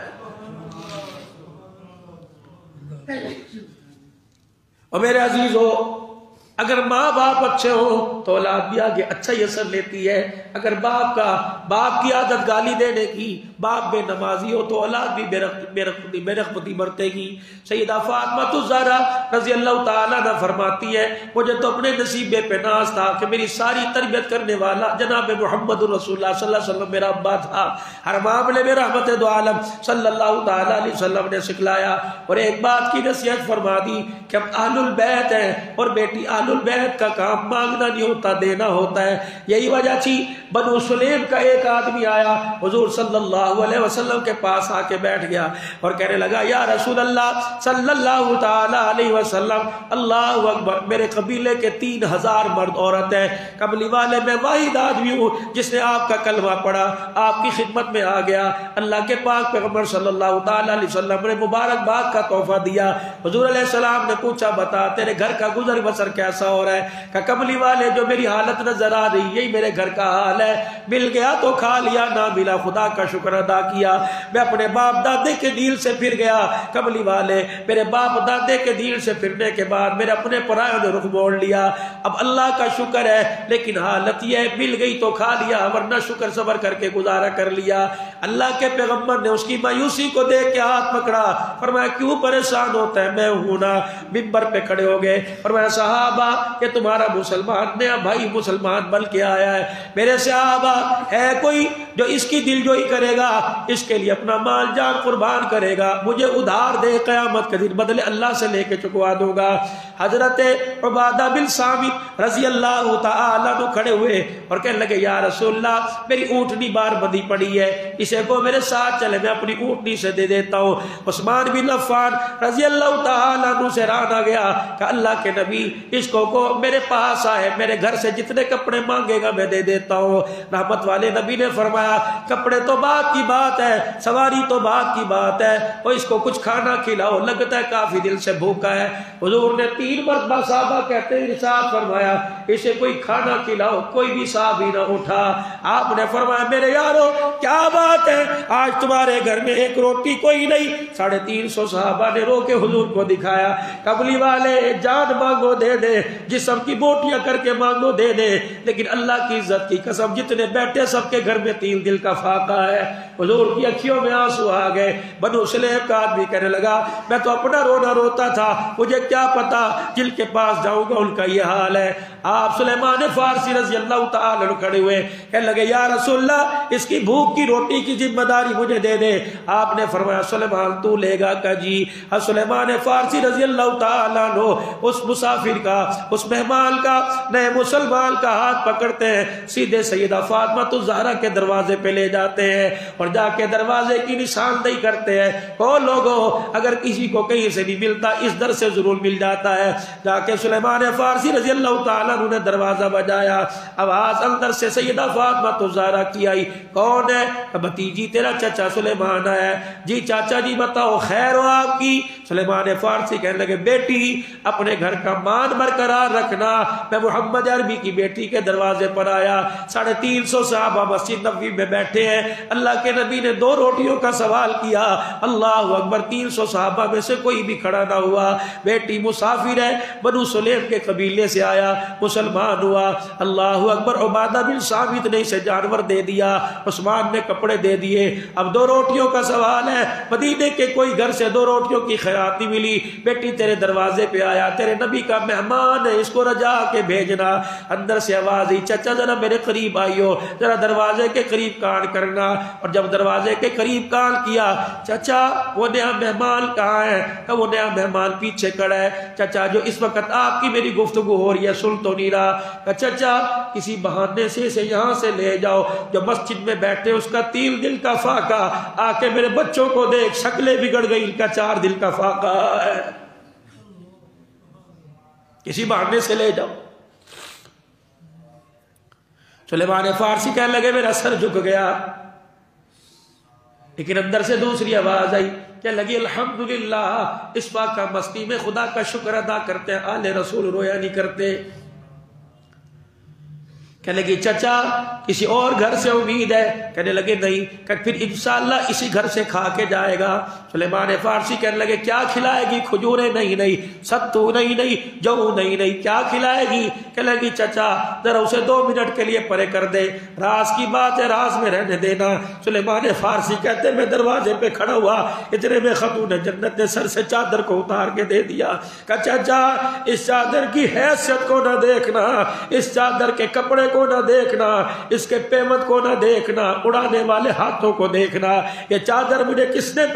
اور میرے عزیزو اگر ماں باپ اچھے ہوں تو اولاد بھی آگے اچھا ہی اثر لیتی ہے، اگر باپ کی عادت گالی دینے کی، باپ بے نمازی ہو تو اولاد بھی بے رحمتی برتے گی۔ سیدہ فاطمہ الزہرا رضی اللہ تعالیٰ عنہ فرماتی ہے مجھے تو اپنے نصیب پہ ناز تھا کہ میری ساری تربیت کرنے والا جناب محمد رسول اللہ صلی اللہ علیہ وسلم میرا ابا تھا، ہر معاملے میں رحمت دو عالم صلی اللہ تعالیٰ علیہ وسلم نے سکھلایا۔ اور ایک بات کی نصیحت فرما دی کہ ہم اہل البیت ہیں اور بیٹی اہل البیت کا کام مانگنا نہیں ہوتا، دینا ہوتا ہے۔ یہی وجہ تھی بنو سلیم کا ایک آدمی آیا حضور صلی اللہ علیہ وسلم کے پاس آ کے بیٹھ گیا اور کہنے لگا یا رسول اللہ صلی اللہ تعالی علیہ وسلم، اللہ اکبر، میرے قبیلے کے 3000 مرد عورت ہیں، قبلی والے میں واحد آدمی ہوں جس نے آپ کا کلمہ پڑھا، آپ کی خدمت میں آ گیا، اللہ کے پاک پیغمبر صلی اللہ تعالی علیہ وسلم نے مبارکباد کا تحفہ دیا۔ حضور علیہ السلام نے پوچھا بتا تیرے گھر کا گزر بسر کیسا ہو رہا ہے؟ کہ قبلی والے جو میری حالت نظر آ رہی یہی میرے گھر کا حال ہے، مل گیا تو کھا لیا، نہ ملا خدا کا شکر ادا کیا۔ میں اپنے باپ دادے کے دین سے پھر گیا، قبلی والے میرے باپ دادے کے دین سے پھرنے کے بعد میرے اپنے پرائے نے رخ موڑ لیا، اب اللہ کا شکر ہے لیکن حالت یہ ہے مل گئی تو کھا لیا ورنہ شکر صبر کر کے گزارا کر لیا۔ اللہ کے پیغمبر نے اس کی مایوسی کو دیکھ کے ہاتھ پکڑا، فرمایا کیوں پریشان ہوتا ہے؟ میں ہوں نا۔ منبر پہ کھڑے ہو گئے فرمایا صحابہ یہ تمہارا مسلمان نیا بھائی مسلمان بن کے آیا ہے، میرے صحابہ ہے کوئی جو اس کی دل جوئی کرے گا، اس کے لیے اپنا مال جان قربان کرے گا، مجھے ادھار دے، قیامت کے دن بدلے اللہ سے لے کے چکوا دوں گا۔ حضرت عبادہ بن صامت رضی اللہ تعالیٰ عنہ کھڑے ہوئے اور کہنے لگے یا رسول اللہ میری اونٹنی بار بندی پڑی ہے، اسے کو میرے ساتھ چلے میں اپنی اونٹنی سے دے دیتا ہوں۔ عثمان بن عفان رضی اللہ تعالیٰ عنہ سے ران آ گیا کہ اللہ کے نبی اس کو میرے پاس آئے، میرے گھر سے جتنے کپڑے مانگے گا میں دے دیتا ہوں۔ رحمت والے نبی نے فرمایا کپڑے تو بات کی بات ہے، سواری تو بات کی بات ہے، اور اس کو کچھ کھانا کھلاؤ، لگتا ہے کافی دل سے بھوکا ہے۔ حضور نے 3 مرتبہ صحابہ کہتے ہیں ارشاد فرمایا اسے کوئی کھانا کھلاؤ، کوئی بھی صحابی نہ اٹھا۔ آپ نے فرمایا میرے یارو کیا بات ہے، آج تمہارے گھر میں ایک روٹی کوئی نہیں۔ 350 صحابہ نے رو کے حضور کو دکھایا، قبلی والے جان مانگو دے دے، جسم کی بوٹیاں کر کے مانگو دے دے، لیکن اللہ کی عزت کی قسم جتنے بیٹھے سب کے گھر میں 3 دل کا فاقہ ہے۔ حضور کی اکھیوں میں آنسو آ گئے۔ بنو سلیم کا آدمی کہنے لگا میں تو اپنا رونا روتا تھا، مجھے کیا پتا جن کے پاس جاؤں گا ان کا یہ حال ہے۔ آپ سلیمان فارسی رضی اللہ تعالی عنہ کھڑے ہوئے کہنے لگے یا رسول اللہ اس کی بھوک کی روٹی کی ذمہ داری مجھے دے دے۔ آپ نے فرمایا سلیمان تو لے گا کہ جی؟ سلیمان فارسی رضی اللہ تعالی عنہ اس مسافر کا، اس مہمان کا، نئے مسلمان کا ہاتھ پکڑتے ہیں، سیدھے سیدہ فاطمہ الزہرا کے دروازے پہ لے جاتے ہیں اور جا کے دروازے کی نشاندہی کرتے ہیں۔ کو لوگوں اگر کسی کو کہیں سے نہیں ملتا اس در سے ضرور مل جاتا ہے۔ جا کے سلیمان فارسی رضی اللہ تعالیٰ عنہ نے دروازہ بجایا، آواز اندر سے سیدہ فاطمہ الزہرا کی آئی، کون ہے؟ بھتیجی تیرا چچا سلیمان ہے۔ جی چاچا جی بتاؤ خیر ہو آپ کی؟ سلیمان فارسی کہنے لگے بیٹی اپنے گھر کا مان برقرار رکھنا، میں محمد عربی کی بیٹی کے دروازے پر آیا، 350 صحابہ مسجد نبوی میں بیٹھے ہیں، اللہ کے نبی نے 2 روٹیوں کا سوال کیا، اللہ اکبر 300 صحابہ میں سے کوئی بھی کھڑا نہ ہوا۔ بیٹی مسافر ہے، بنو سلیم کے قبیلے سے آیا، مسلمان ہوا، اللہ اکبر۔ عبادہ بن صامت نے اسے جانور دے دیا، عثمان نے کپڑے دے دیے، اب 2 روٹیوں کا سوال ہے، مدینے کے کوئی گھر سے 2 روٹیوں کی خیرات نہیں ملی، بیٹی تیرے دروازے پہ آیا، تیرے نبی کا مہمان ہے، اس کو رجا کے بھیجنا۔ اندر سے آواز آئی چچا ذرا میرے قریب آئیو، ذرا دروازے کے قریب کان کرنا، اور جب دروازے کے قریب کان کیا، چچا وہ نیا مہمان کہاں ہے؟ کہ وہ نیا مہمان پیچھے کھڑا ہے۔ چچا جو اس وقت آپ کی میری گفتگو ہو رہی ہے سن تو نہیں رہا؟ کہ چچا کسی بہانے سے اسے یہاں سے لے جاؤ، جو مسجد میں بیٹھے اس کا 3 دل کا فاقہ، آ کے میرے بچوں کو دیکھ شکلیں بگڑ گئی، ان کا 4 دل کا فاقہ ہے، کسی بہانے سے لے جاؤ۔ سلیمان فارسی کہنے لگے میرا سر جھک گیا، لیکن اندر سے دوسری آواز آئی کہ لگی الحمدللہ، اس پاکہ مستی میں خدا کا شکر ادا کرتے ہیں، آل رسول رویا نہیں کرتے۔ کہنے لگی چچا کسی اور گھر سے امید ہے؟ کہنے لگے نہیں۔ کہ پھر انشاءاللہ اسی گھر سے کھا کے جائے گا۔ سلیمان فارسی کہنے لگے کیا کھلائے گی؟ کھجوریں نہیں، ستو نہیں، جو نہیں، کیا کھلائے گی؟ کہنے لگی چچا ذرا اسے 2 منٹ کے لیے پرے کر دے، راز کی بات ہے راز میں رہنے دینا۔ سلیمان فارسی کہتے میں دروازے پہ کھڑا ہوا، اتنے میں خاتون جنت نے سر سے چادر کو اتار کے دے دیا۔ کہ چچا اس چادر کی حیثیت کو نہ دیکھنا، اس چادر کے کپڑے کو نہ دیکھنا، اس کے پیمت کو نہ دیکھنا، اڑانے والے ہاتھوں کو دیکھنا۔ یہ چادر مجھے کس نے پہنائی؟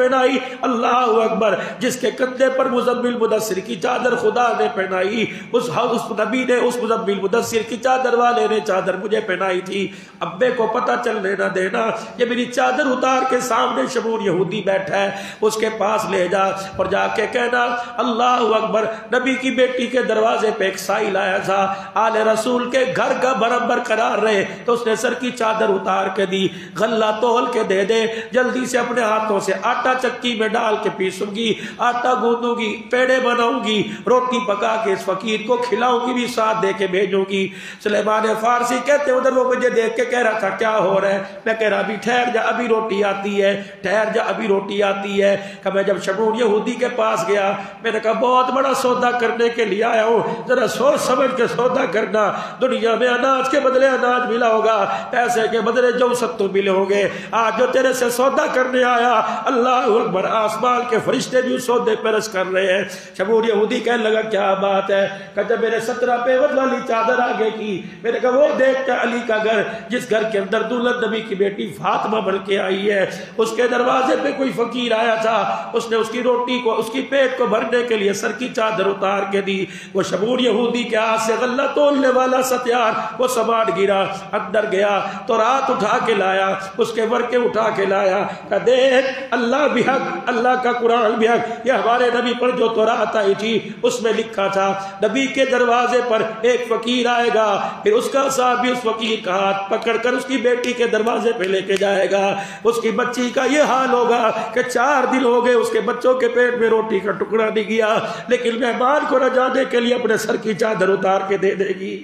اللہ اکبر، جس کے کندھے پر مزمل مدثر کی چادر خدا نے پہنائی، اس نبی نے اس مزمل مدثر کی چادر والے نے چادر مجھے پہنائی تھی، ابے کو پتہ چلنے نہ دینا، یہ میری چادر اتار کے سامنے شمور یہودی بیٹھا ہے، اس کے پاس لے جا اور جا کے کہنا اللہ اکبر، نبی کی بیٹی کے دروازے پہ ایک سائل آیا تھا، آل رسول کے گھر کا برابر قرار رہے، تو اس نے سر کی چادر اتار کے دی، غلہ تول کے دے دے، جلدی سے اپنے ہاتھوں سے آٹا چکی میں ڈال کے پیسوں گی، آٹا گوندوں گی، پیڑے بناؤں گی، روٹی پکا کے اس فقیر کو کھلاؤں گی، بھی ساتھ دے کے بھیجوں گی۔ سلیمان فارسی کہتے ادھر وہ مجھے دیکھ کے کہہ رہا تھا کیا ہو رہا ہے؟ میں کہہ رہا ابھی ٹھہر جا، ابھی روٹی آتی ہے، ٹھہر جا، ابھی روٹی آتی ہے۔ کہ میں جب شمعون یہودی کے پاس گیا، میں نے کہا بہت بڑا سودا کرنے کے لیے آیا ہوں، ذرا سوچ سمجھ کے سودا کرنا، دنیا میں اناج کے بدلے اناج ملا ہوگا، پیسے کے بدلے جو ستو ملے ہوں گے، آج جو تیرے سے سودا کرنے آیا، اللہ اکبر، آسمان کے فرشتے بھی سودے پرس کر رہے ہیں۔ شمعون یہودی کہنے لگا کیا بات ہے؟ کہ جب میرے 17 پیوند والی چادر آگے کی، میں نے کہا وہ دیکھتا علی کا گھر، جس گھر کے اندر دلہن نبی کی بیٹی فاطمہ بن کے آئی ہے، اس کے دروازے پہ کوئی فقیر آیا تھا، اس نے اس کی روٹی کو، اس کی پیٹ کو بھرنے کے لیے سر کی چادر اتار کے دی۔ وہ شمعون یہودی کے ہاتھ سے غلہ تولنے والا ستیار وہ سماٹ گرا، اندر گیا تو رات اٹھا کے لایا، اس کے ورقے اٹھا کے لایا، کہ دیکھ اللہ بھی حق، اللہ کا قرآن بھی حق، یہ ہمارے نبی پر جو تورات آئی تھی اس میں لکھا تھا نبی کے دروازے پر ایک فقیر آئے گا، پھر اس کا صحابی اس فقیر کا ہاتھ پکڑ کر اس کی بیٹی کے دروازے پہ لے کے جائے گا، اس کی بچی کا یہ حال ہوگا کہ 4 دن ہو گئے اس کے بچوں کے پیٹ میں روٹی کا ٹکڑا نہیں گیا، لیکن مہمان کو رجانے کے لیے اپنے سر کی چادر اتار کے دے دے گی۔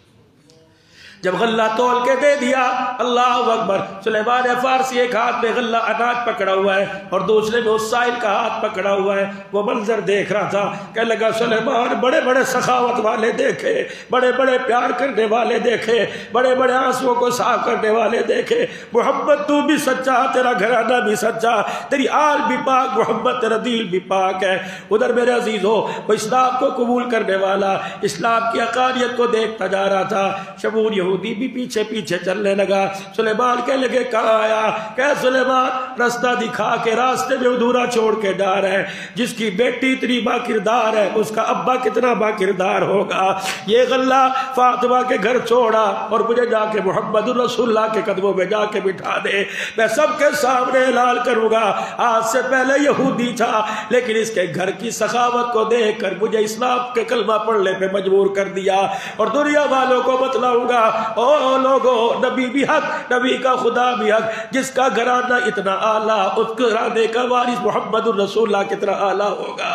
جب غلہ تول کے دے دیا، اللہ اکبر، سلیمان فارسی ایک ہاتھ میں غلہ اناج پکڑا ہوا ہے اور دوسرے میں اس سائل کا ہاتھ پکڑا ہوا ہے، وہ منظر دیکھ رہا تھا، کہنے لگا سلیمان بڑے بڑے سخاوت والے دیکھے، بڑے بڑے پیار کرنے والے دیکھے، بڑے بڑے آنسوؤں کو صاف کرنے والے دیکھے، محمد تو بھی سچا، تیرا گھرانہ بھی سچا، تیری آل بھی پاک، محمد تیرا دل بھی پاک ہے۔ ادھر میرے عزیزو، وہ اسلام کو قبول کرنے والا، اسلام کی حقانیت کو دیکھتا جا رہا تھا، شمعون یہودی بھی پیچھے پیچھے چلنے لگا۔ سلیمان کہنے لگے کہاں آیا؟ کہ سلیمان رستہ دکھا کے راستے میں ادھورا چھوڑ کے جا رہا ہے، جس کی بیٹی اتنی با کردار ہے اس کا ابا کتنا با کردار ہوگا۔ یہ غلہ فاطمہ کے گھر چھوڑا اور مجھے جا کے محمد رسول اللہ کے قدموں میں جا کے بٹھا دے، میں سب کے سامنے اعلان کروں گا آج سے پہلے یہودی تھا، لیکن اس کے گھر کی سخاوت کو دیکھ کر مجھے اسلام کے کلمہ پڑھنے پہ مجبور کر دیا، اور دنیا والوں کو بتلاؤں گا او لوگو نبی بھی حق، نبی کا خدا بھی حق، جس کا گھرانہ اتنا اعلیٰ اس گھرانے کا وارث محمد الرسول اللہ کتنا اعلیٰ ہوگا۔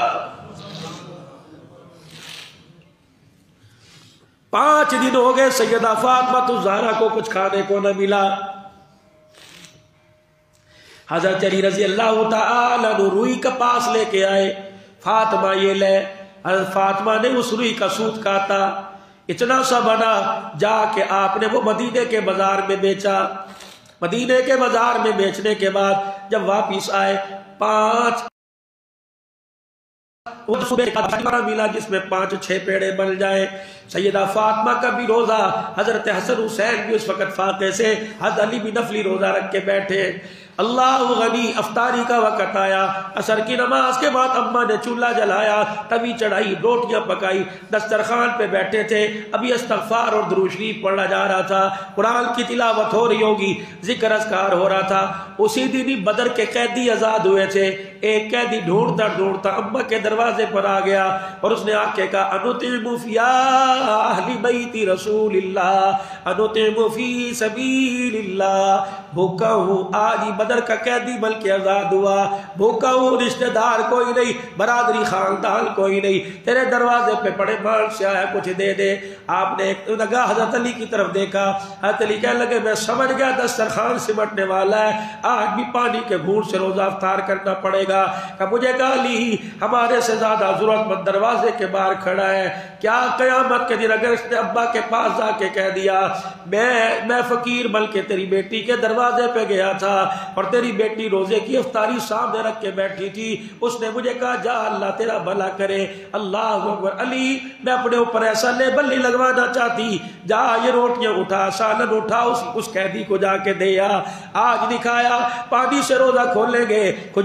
5 دن ہو گئے سیدہ فاطمہ الزہرا کو کچھ کھانے کو نہ ملا۔ حضرت علی رضی اللہ تعالی عنہ روئی کا پاس لے کے آئے، فاطمہ یہ لے، حضرت فاطمہ نے اس روئی کا سوت کاٹا، اتنا سا بنا، جا کے آپ نے وہ مدینے کے بازار میں بیچا۔ مدینے کے بازار میں بیچنے کے بعد جب واپس آئے، 5 ملا جس میں 5-6 پیڑے بن جائے۔ سیدہ فاطمہ کا بھی روزہ، حضرت حسن حسین بھی اس وقت فاتح سے، حضرت علی بھی نفلی روزہ رکھ کے بیٹھے۔ اللہ غنی، افطاری کا وقت آیا، عصر کی نماز کے بعد اماں نے چولہا جلایا، توی چڑھائی، روٹیاں پکائی، دسترخوان پہ بیٹھے تھے، ابھی استغفار اور درود شریف پڑھا جا رہا تھا، قرآن کی تلاوت ہو رہی ہوگی، ذکر اذکار ہو رہا تھا۔ اسی دن ہی بدر کے قیدی آزاد ہوئے تھے، ایک قیدی ڈھونڈتا ڈھونڈتا اماں کے دروازے پر آ گیا اور اس نے آ کے کہا انطعم فی اہل بیت رسول اللہ، انطعم فی سبیل اللہ، بھوکا ہوں، آج ہی بدر کا قیدی بلکہ آزاد ہوا، بھوکا ہوں، رشتہ دار کوئی نہیں، برادری خاندان کوئی نہیں، تیرے دروازے پہ بڑے مان سے آیا، کچھ دے دے۔ آپ نے نگاہ حضرت علی کی طرف دیکھا، حضرت علی کہنے لگے میں سمجھ گیا دسترخوان سمٹنے والا ہے، آج بھی پانی کے گھونٹ سے روزہ افطار کرنا پڑے گا۔ کہ مجھے کہا علی ہمارے سے زیادہ ضرورت مند دروازے کے باہر کھڑا ہے، کیا قیامت کے دن اگر اس نے ابا کے پاس جا کے کہہ دیا میں فقیر بلکہ تیری بیٹی کے دروازے پہ گیا تھا اور تیری بیٹی روزے کی افطاری سامنے رکھ کے بیٹھی تھی، اس نے مجھے کہا جا اللہ تیرا بھلا کرے۔ اللہ اکبر، علی میں اپنے اوپر ایسا لیبل نہیں لگوانا چاہتی، جا یہ روٹیاں اٹھا، سالن اٹھا، اس قیدی کو جا کے دیا۔ آج دکھایا پانی سے روزہ کھولیں گے، کھجور کے دانے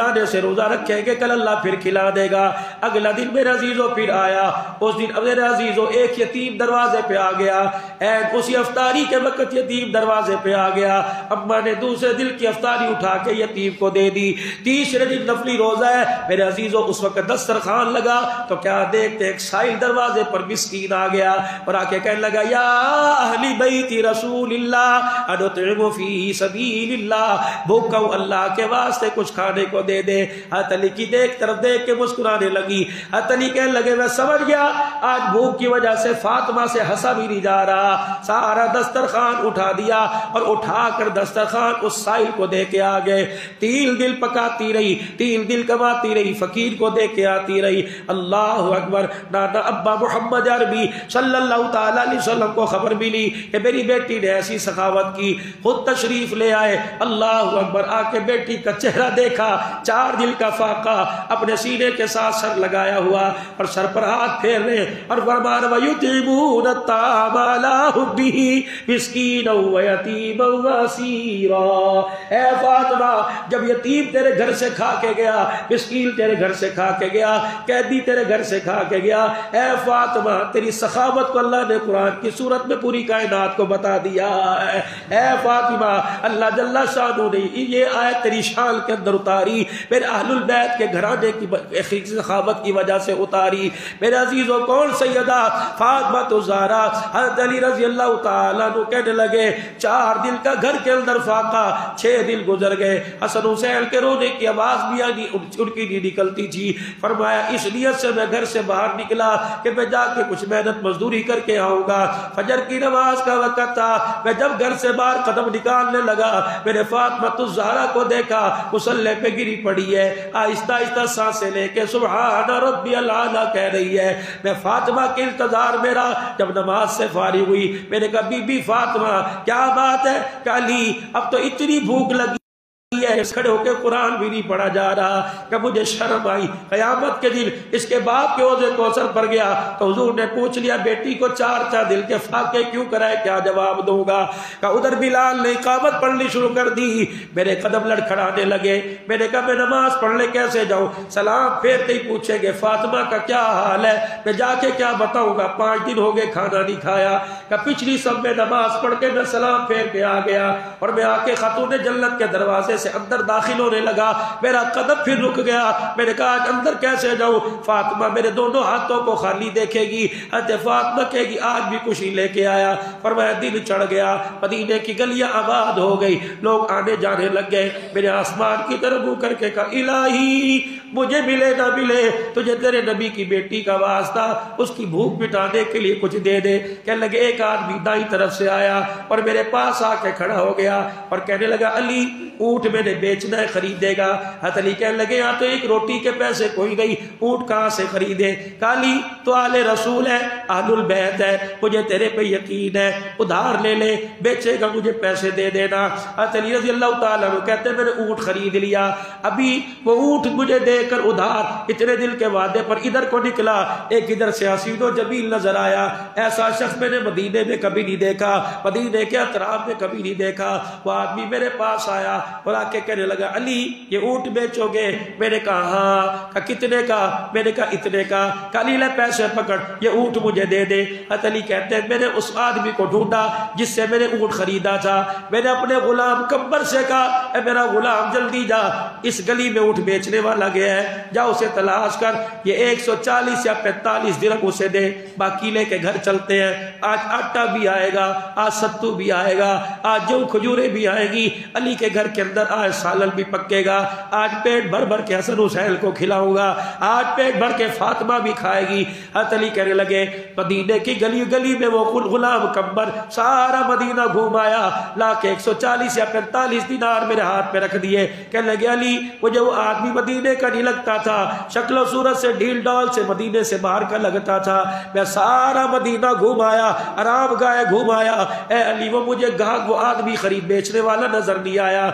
کھلانے سے روزہ رکھیں گے کل اللہ پھر کھلا دے گا۔ اگلا دن میرے عزیزوں پھر آیا، اس دن میرے عزیزوں ایک یتیم دروازے پہ آ گیا، اسی افطاری کے وقت یتیم دروازے پہ آ گیا، اماں نے دوسرے دن کی افطاری اٹھا کے یتیم کو دے دی۔ تیسرے دن نفلی روزہ ہے میرے عزیزوں، اس وقت دسترخوان لگا تو کیا دیکھتے ایک سائل دروازے پر مسکین آ گیا اور آ کے کہنے لگا یا اہل بیت رسول اللہ اطعموا فی سبیل اللہ، بھوکا ہوں اللہ کے واسطے کچھ کھانے کو دے دے۔ حضرت علی کی طرف دیکھ کے مسکرانے لگی۔ حضرت علی کہنے لگے میں سمجھ گیا آج بھوک کی وجہ سے فاطمہ سے ہنسا بھی نہیں جا رہا، سارا دسترخوان اٹھا دیا اور اٹھا کر دسترخوان اس سائل کو دے کے آ گئے۔ تین دل پکاتی رہی، تین دل کماتی رہی، فقیر کو دے کے آتی رہی۔ اللہ اکبر، نانا ابا محمد عربی صلی اللہ تعالی علیہ وسلم کو خبر ملی کہ میری بیٹی نے ایسی سخاوت کی، خود تشریف لے آئے۔ اللہ اکبر، آ کے بیٹی کا چہرہ دیکھا، 4 دل کا فاقہ اپنے سینے کے ساتھ سر لگایا ہوا اور سر پر ہاتھ پھیر رہے اور فرمان وَيُطْعِمُونَ الطَّعَامَ عَلَىٰ حُبِّهِ مِسْكِينًا وَيَتِيمًا وَأَسِيرًا۔ اے فاطمہ، جب یتیم تیرے گھر سے کھا کے گیا، مسکین تیرے گھر سے کھا کے گیا، قیدی تیرے گھر سے کھا کے گیا، اے فاطمہ تیری سخاوت کو اللہ نے قرآن کی صورت میں پوری کائنات کو بتا دیا ہے۔ اے فاطمہ، اللہ جل شانہ نے یہ آیت تیری شان کے اندر اتاری، میرے اہل البیت کے گھرانے کی سخاوت کی وجہ سے اتاری۔ میرے عزیزوں، کون سیدہ فاطمہ الزہرا حضرت علی رضی اللہ تعالیٰ عنہ کہنے لگے 4 دن کا گھر کے اندر فاقہ، 6 دن گزر گئے، حسن حسین کے رونے کی آواز بھی ان کی نہیں نکلتی تھی۔ فرمایا اس نیت سے میں گھر سے باہر نکلا کہ میں جا کے کچھ محنت مزدوری کر کے آؤں گا۔ فجر کی نماز کا وقت تھا، میں جب گھر سے باہر قدم نکالنے لگا میں نے فاطمہ الزہرا کو دیکھا، مصلی پہ گری پڑی ہے، آہستہ آہستہ سانسیں لے کے سبحان ربی العالی کہہ رہی ہے۔ میں فاطمہ کے انتظار میں رہا، جب نماز سے فارغ ہوئی میں نے کہا بی بی فاطمہ کیا بات ہے؟ کہ علی اب تو اتنی بھوک لگی ہے، کھڑے ہو کے قرآن بھی نہیں پڑھا جا رہا، کہ مجھے شرم آئی۔ قیامت کے دن اس کے باپ کے حوض کوثر پر گیا تو حضور نے پوچھ لیا بیٹی کو 4 دل کے فاقے کیوں کرائے، کیا جواب دوں گا؟ کہ ادھر بلال نے اقامت پڑھنی شروع کر دی، میرے قدم لڑکھڑانے لگے، میں نے کہا میں نماز پڑھنے کیسے جاؤں؟ سلام پھیرتے ہی پوچھیں گے فاطمہ کا کیا حال ہے، میں جا کے کیا بتاؤں گا، 5 دن ہو گئے کھانا نہیں کھایا۔ کہ پچھلی سب میں نماز پڑھ کے میں سلام پھیر کے آ گیا اور میں آ کے خاتون جنت کے دروازے سے اندر داخل ہونے لگا، میرا قدم پھر رک گیا۔ میں نے کہا آج اندر کیسے جاؤں؟ فاطمہ میرے دونوں ہاتھوں کو خالی دیکھے گی، حضرت فاطمہ کہے گی آج بھی کچھ نہیں لے کے آیا۔ فرمایا دن چڑھ گیا، مدینے کی گلیاں آباد ہو گئی، لوگ آنے جانے لگ گئے۔ میں نے آسمان کی طرف منہ کر کے کہا الہی مجھے ملے نہ ملے تجھے تیرے نبی کی بیٹی کا واسطہ اس کی بھوک مٹانے کے لیے کچھ دے دے۔ کہنے لگے ایک آدمی دائیں طرف سے آیا اور میرے پاس آ کے کھڑا ہو گیا اور کہنے لگا علی اونٹ میں نے بیچنا ہے، خریدے گا؟ حضرت علی کہنے لگے یہاں تو ایک روٹی کے پیسے کوئی نہیں، اونٹ کہاں سے خریدے؟ کالی تو آل رسول ہے، اہل البیت ہے، مجھے تیرے پہ یقین ہے، ادھار لے لے، بیچے گا مجھے پیسے دے دینا۔ حضرت علی رضی اللہ تعالیٰ عنہ کہتے ہیں میں نے اونٹ خرید لیا، ابھی وہ اونٹ مجھے دے کر ادھار اتنے دل کے وعدے پر ادھر کو نکلا، ایک ادھر سے حسین و جمیل نظر آیا، ایسا شخص میں نے مدینے میں کبھی نہیں دیکھا، مدینے کے اطراف میں کبھی نہیں دیکھا۔ وہ آدمی میرے پاس آیا اور آ کے کہنے لگا علی یہ اونٹ بیچو گے؟ میں نے کہا ہاں۔ کہا کتنے کا؟ میں نے کہا اتنے کا۔ کہا علی لے پیسے پکڑ، یہ اونٹ مجھے دے دے۔ حضرت علی کہتے ہیں میں نے اس آدمی کو ڈھونڈا جس سے میں نے اونٹ خریدا تھا، میں نے اپنے غلام کمبر سے کہا اے میرا غلام جلدی جا، اس گلی میں اونٹ بیچنے والا گیا ہے، جا اسے تلاش کر، یہ 140 یا 45 درہم اسے دے، باقی لے کے گھر چلتے ہیں۔ آج آٹا بھی آئے گا، آج ستو بھی آئے گا، آج جو کھجوریں بھی آئے گی، علی کے گھر کے اندر آج سالن بھی پکے گا، آج پیٹ بھر بھر کے حسن حسین کو کھلاؤں گا، آج پیٹ بھر کے فاطمہ بھی کھائے گی۔ حضرت علی کہنے لگے مدینے کی گلی گلی میں وہ غلام کمبر سارا مدینہ گھومایا، لا کے 140 یا 45 دینار میرے ہاتھ پہ رکھ دیے۔ کہنے لگے علی مجھے وہ آدمی مدینے کا نہیں لگتا تھا، شکل و صورت سے ڈھیل ڈال سے مدینے سے باہر کا لگتا تھا، میں سارا مدینہ گھومایا، آرام گاہ گھومایا، اے علی وہ مجھے گاہک وہ آدمی خرید بیچنے والا نظر نہیں آیا۔ حضرت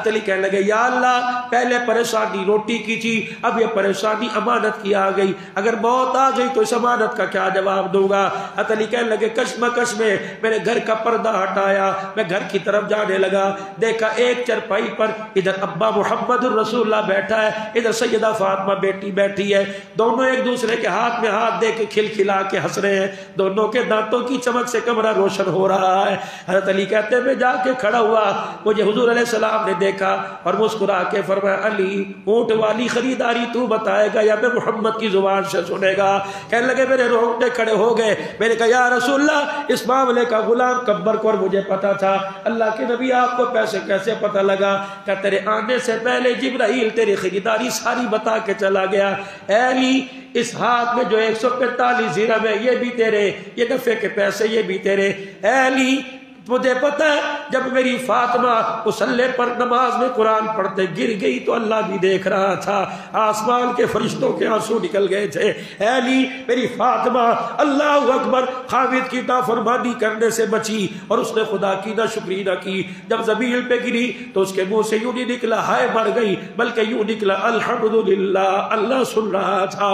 حضرت علی کہنے لگے یا اللہ پہلے پریشانی روٹی کی تھی، اب یہ پریشانی امانت کی آ گئی، اگر موت آ گئی تو اس امانت کا کیا جواب دوں گا؟ حضرت علی کہنے لگے کشمکش میں میں نے گھر کا پردہ ہٹایا، میں گھر کی طرف جانے لگا، دیکھا ایک چرپائی پر ادھر ابا محمد الرسول اللہ بیٹھا ہے، ادھر سیدہ فاطمہ بیٹی بیٹھی ہے، دونوں ایک دوسرے کے ہاتھ میں ہاتھ دے کے کھلکھلا کے ہنس رہے ہیں، دونوں کے دانتوں کی چمک سے کمرہ روشن ہو رہا ہے۔ حضرت علی کہتے ہیں میں جا کے کھڑا ہوا، مجھے حضور علیہ السلام نے دیکھا اور مسکرا کے فرمایا علی اونٹ والی خریداری تو بتائے گا یا میں محمد کی زبان سے سنے گا؟ کہنے لگے میرے رونگٹے کھڑے ہو گئے، میں نے کہا یا رسول اللہ اس معاملے کا غلام کبر کو اور مجھے پتا تھا، اللہ کے نبی آپ کو پیسے کیسے پتا لگا؟ کہ تیرے آنے سے پہلے جبرائیل تیری خریداری ساری بتا کے چلا گیا۔ اے علی اس ہاتھ میں جو 145 درہم ہے یہ بھی تیرے، یہ نفع کے پیسے یہ بھی تیرے۔ اے علی مجھے پتہ ہے جب میری فاطمہ مصلی پر نماز میں قرآن پڑھتے گر گئی تو اللہ بھی دیکھ رہا تھا، آسمان کے فرشتوں کے آنسو نکل گئے تھے۔ اے علی میری فاطمہ اللہ اکبر خامد کی نافرمانی کرنے سے بچی اور اس نے خدا کی ناشکری نہ کی، جب زمین پہ گری تو اس کے منہ سے یوں نہیں نکلا ہائے مر گئی، بلکہ یوں نکلا الحمدللہ، اللہ سن رہا تھا۔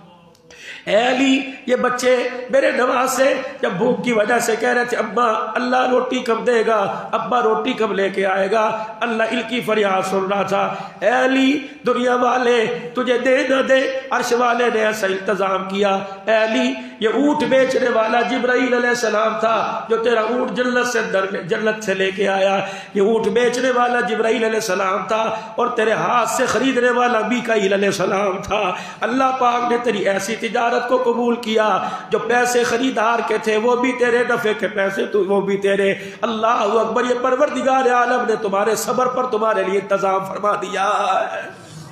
اے علی یہ بچے میرے نواسے جب بھوک کی وجہ سے کہہ رہے تھے ابا اللہ روٹی کب دے گا، ابا روٹی کب لے کے آئے گا، اللہ ان کی فریاد سن رہا تھا۔ اے علی دنیا والے تجھے دے نہ دے، عرش والے نے ایسا انتظام کیا۔ اے علی یہ اونٹ بیچنے والا جبرائیل علیہ السلام تھا جو تیرا اونٹ جنت سے لے کے آیا، یہ اونٹ بیچنے والا جبرائیل علیہ السلام تھا اور تیرے ہاتھ سے خریدنے والا میکائیل علیہ السلام تھا۔ اللہ پاک نے تیری ایسی تجارت کو قبول کیا، جو پیسے خریدار کے تھے وہ بھی تیرے، نفع کے پیسے تو وہ بھی تیرے۔ اللہ اکبر، یہ پروردگار عالم نے تمہارے صبر پر تمہارے لیے انتظام فرما دیا ہے۔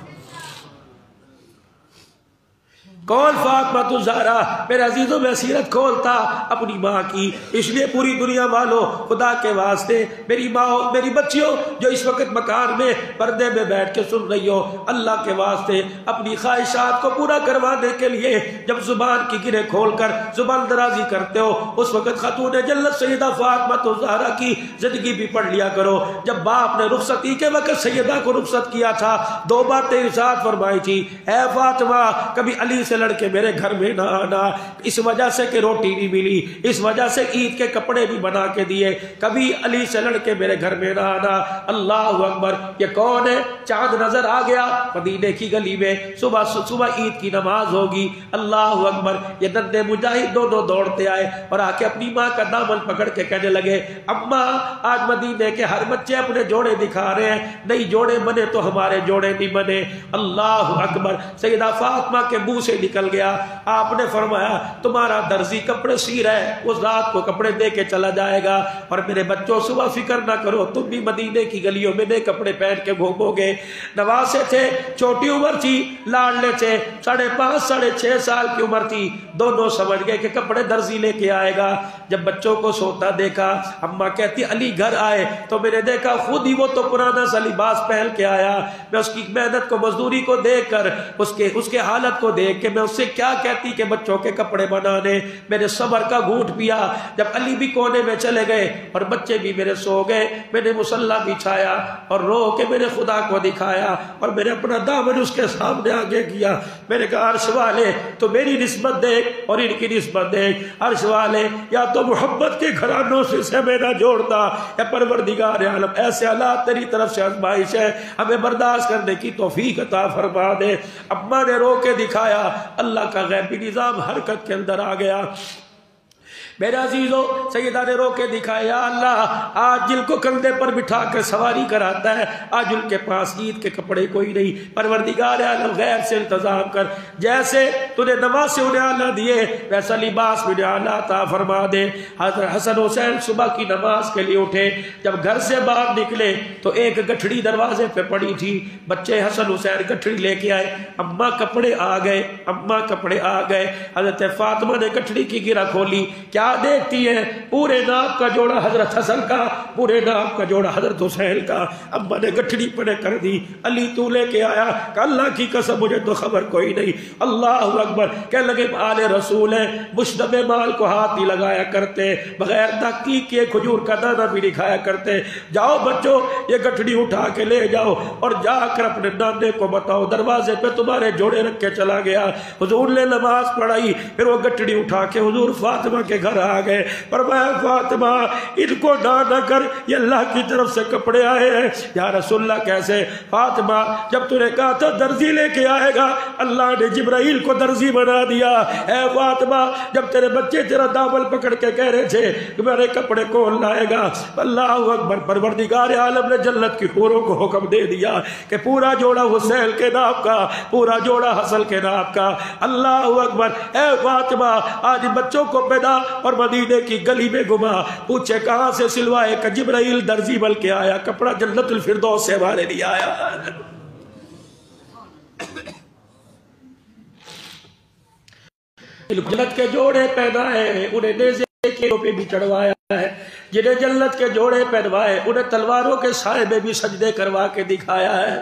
کون فاطمہ الزہرا؟ میرے عزیزوں میں سیرت کھولتا اپنی ماں کی، اس لیے پوری دنیا والوں خدا کے واسطے میری ماں میری بچیوں جو اس وقت مکان میں پردے میں بیٹھ کے سن رہی ہو، اللہ کے واسطے اپنی خواہشات کو پورا کروانے کے لیے جب زبان کی گرہ کھول کر زبان درازی کرتے ہو اس وقت خاتون جنت سیدہ فاطمہ الزہرا کی زندگی بھی پڑھ لیا کرو۔ جب باپ نے رخصتی کے وقت سیدہ کو رخصت کیا تھا دو باتیں ارشاد فرمائی تھی، اے فاطمہ کبھی علی سے لڑ کے میرے گھر میں نہ آنا، اس وجہ سے کہ روٹی نہیں ملی، اس وجہ سے عید کے کپڑے بھی بنا کے دیے، کبھی علی سے لڑ کے میرے گھر میں نہ آنا۔ اللہ اکبر، یہ کون ہے؟ چاند نظر آ گیا مدینے کی گلی میں، صبح عید کی نماز ہوگی۔ اللہ اکبر، یہ ننھے مجاہد دونوں دوڑتے آئے اور آ کے اپنی ماں کا دامن پکڑ کے کہنے لگے اماں آج مدینے کے ہر بچے اپنے جوڑے دکھا رہے ہیں، نہیں جوڑے بنے تو ہمارے جوڑے نہیں بنے۔ اللہ اکبر، سیدہ فاطمہ کے منہ سے نکل گیا، آپ نے فرمایا تمہارا درزی کپڑے سی رہا ہے، اس رات کو کپڑے دے کے چلا جائے گا، اور میرے بچوں صبح فکر نہ کرو تم بھی مدینے کی گلیوں میں نئے کپڑے پہن کے گھومو گے۔ نواسے تھے، چھوٹی عمر تھی، لاڈلے تھے، 5.5 ساڑھے 6 سال کی عمر تھی، دونوں سمجھ گئے کہ کپڑے درزی لے کے آئے گا۔ جب بچوں کو سوتا دیکھا، اماں کہتی علی گھر آئے تو میں نے دیکھا خود ہی وہ تو پرانا سا لباس پہن کے آیا، میں اس کی محنت کو مزدوری کو دیکھ کر اس کے حالت کو دیکھ کے میں اس سے کیا کہتی کہ بچوں کے کپڑے بنانے، میرے صبر کا گھونٹ پیا۔ جب علی بھی کونے میں چلے گئے اور بچے بھی میرے سو گئے، میں نے مصلی بچھایا اور رو کے میرے خدا کو دکھایا اور میں نے اپنا دامن اس کے سامنے آگے کیا، میں نے کہا عرش والے تو میری نسبت دیکھ اور ان کی نسبت دیکھ، عرش والے یا تو محبت کے گھرانوں سے میں نہ جوڑتا، اے پروردگار عالم ایسے حالات تیری طرف سے آزمائش ہے، ہمیں برداشت کرنے کی توفیق عطا فرما دے۔ اماں نے رو کے دکھایا، اللہ کا غیبی نظام حرکت کے اندر آ گیا۔ میرے عزیزوں سیدہ نے رو کے دکھایا، یا اللہ آج جن کو کندھے پر بٹھا کر سواری کراتا ہے آج ان کے پاس عید کے کپڑے کوئی نہیں، پروردگار عالم غیر سے انتظام کر، جیسے تو نے نماز انہیں آلہ دیے ویسا لباس بھی آلہ عطا فرما دے۔ حضرت حسن حسین صبح کی نماز کے لیے اٹھے، جب گھر سے باہر نکلے تو ایک گٹھڑی دروازے پہ پڑی تھی، بچے حسن حسین گٹھڑی لے کے آئے، اماں کپڑے آ گئے، اماں کپڑے آ گئے۔ حضرت فاطمہ نے گٹھڑی کی گرہ کھولی، کیا دیکھتی ہے پورے ناپ کا جوڑا حضرت حسن کا، پورے ناپ کا جوڑا حضرت حسین کا، ابا نے گٹھڑی پڑے کر دی، علی تو لے کے آیا کہ اللہ کی قسم مجھے تو خبر کوئی نہیں۔ اللہ اکبر، کہنے لگے آل رسول ہیں، مشتبہ مال کو ہاتھ نہیں لگایا کرتے، بغیر تحقیق کے کھجور کا دانہ بھی نہیں کھایا کرتے، جاؤ بچوں یہ گٹھڑی اٹھا کے لے جاؤ اور جا کر اپنے نانے کو بتاؤ دروازے پہ تمہارے جوڑے رکھ کے چلا گیا۔ حضور نے نماز پڑھائی، پھر وہ گٹھڑی اٹھا کے حضور فاطمہ کے گھر آ گئے، فرمایا فاطمہ ان کو نہ کر، یہ اللہ کی طرف سے کپڑے آئے ہیں۔ یا رسول اللہ کیسے؟ فاطمہ جب تو نے کہا تھا درزی لے کے آئے گا، اللہ نے جبرائیل کو درزی بنا دیا۔ اے فاطمہ جب تیرے بچے تیرا دامن پکڑ کے کہہ رہے تھے کہ میرے کپڑے کون لائے گا، اللہ اکبر، پروردگار عالم نے جنت کی حوروں کو حکم دے دیا کہ پورا جوڑا حسین کے نام کا، پورا جوڑا حسن کے نام کا۔ اللہ اکبر، اے فاطمہ آج بچوں کو پیدا اور مدینے کی گلی میں گھما، پوچھے کہاں سے سلوائے کہ جبرائیل درزی بل کے آیا، کپڑا جنت الفردوس سے ہمارے لیے آیا۔ جنت کے جوڑے پہنائے انہیں نیزے کے پہ بھی چڑھوایا ہے، جنہیں جنت کے جوڑے پہنوائے انہیں تلواروں کے سائے میں بھی سجدے کروا کے دکھایا ہے۔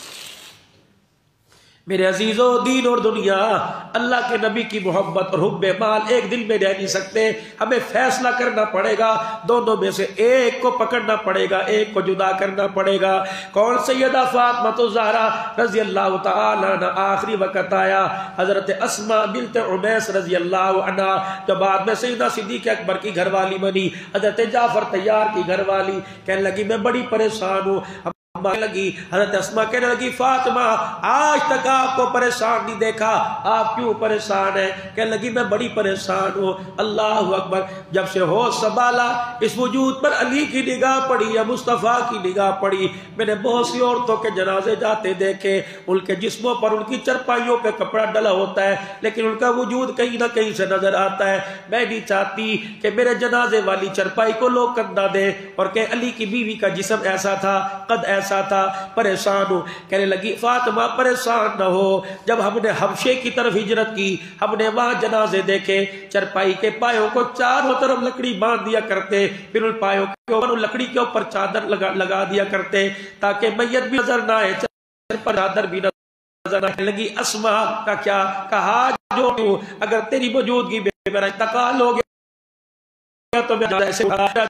میرے عزیزو، دین اور دنیا اللہ کے نبی کی محبت اور حب مال ایک دل میں رہ نہیں سکتے، ہمیں فیصلہ کرنا پڑے گا، دونوں میں سے ایک کو پکڑنا پڑے گا، ایک کو جدا کرنا پڑے گا۔ کون؟ سیدہ فاطمہ الزہرا رضی اللہ تعالی عنہ۔ آخری وقت آیا حضرت اسماء بنت عمیس رضی اللہ عنہ، جو بعد میں سیدہ صدیق اکبر کی گھر والی بنی، حضرت جعفر طیار کی گھر والی، کہنے لگی میں بڑی پریشان ہوں۔ لگی حضرت اسماء کہنے لگی فاطمہ آج تک آپ کو پریشان نہیں دیکھا، آپ کیوں پریشان ہیں؟ کہنے لگی میں بڑی پریشان ہوں۔ اللہ اکبر، جب سے ہوش سنبھالا اس وجود پر علی کی نگاہ پڑی یا مصطفیٰ کی نگاہ پڑی، میں نے بہت سی عورتوں کے جنازے جاتے دیکھے، ان کے جسموں پر ان کی چرپائیوں پہ کپڑا ڈلا ہوتا ہے لیکن ان کا وجود کہیں نہ کہیں سے نظر آتا ہے۔ میں نہیں چاہتی کہ میرے جنازے والی چرپائی کو لوگ کندھا دیں اور کہ علی کی بیوی کا جسم ایسا تھا، قد ایسا تھا، پریشان ہو۔ کہنے لگی فاطمہ پریشان نہ ہو، جب ہم نے حبشے کی طرف ہجرت کی ہم نے وہاں جنازے دیکھے، چرپائی کے پایوں کو چاروں طرف لکڑی باندھ دیا کرتے، پھر ان پایوں کے اوپر لکڑی کے اوپر چادر لگا دیا کرتے تاکہ میت بھی نظر نہ آئے، چادر بھی نظر نہ آئے۔ لگی اسماء کا کیا کہا، جو اگر تیری موجودگی میں میرا انتقال ہو گیا تو میں ایسے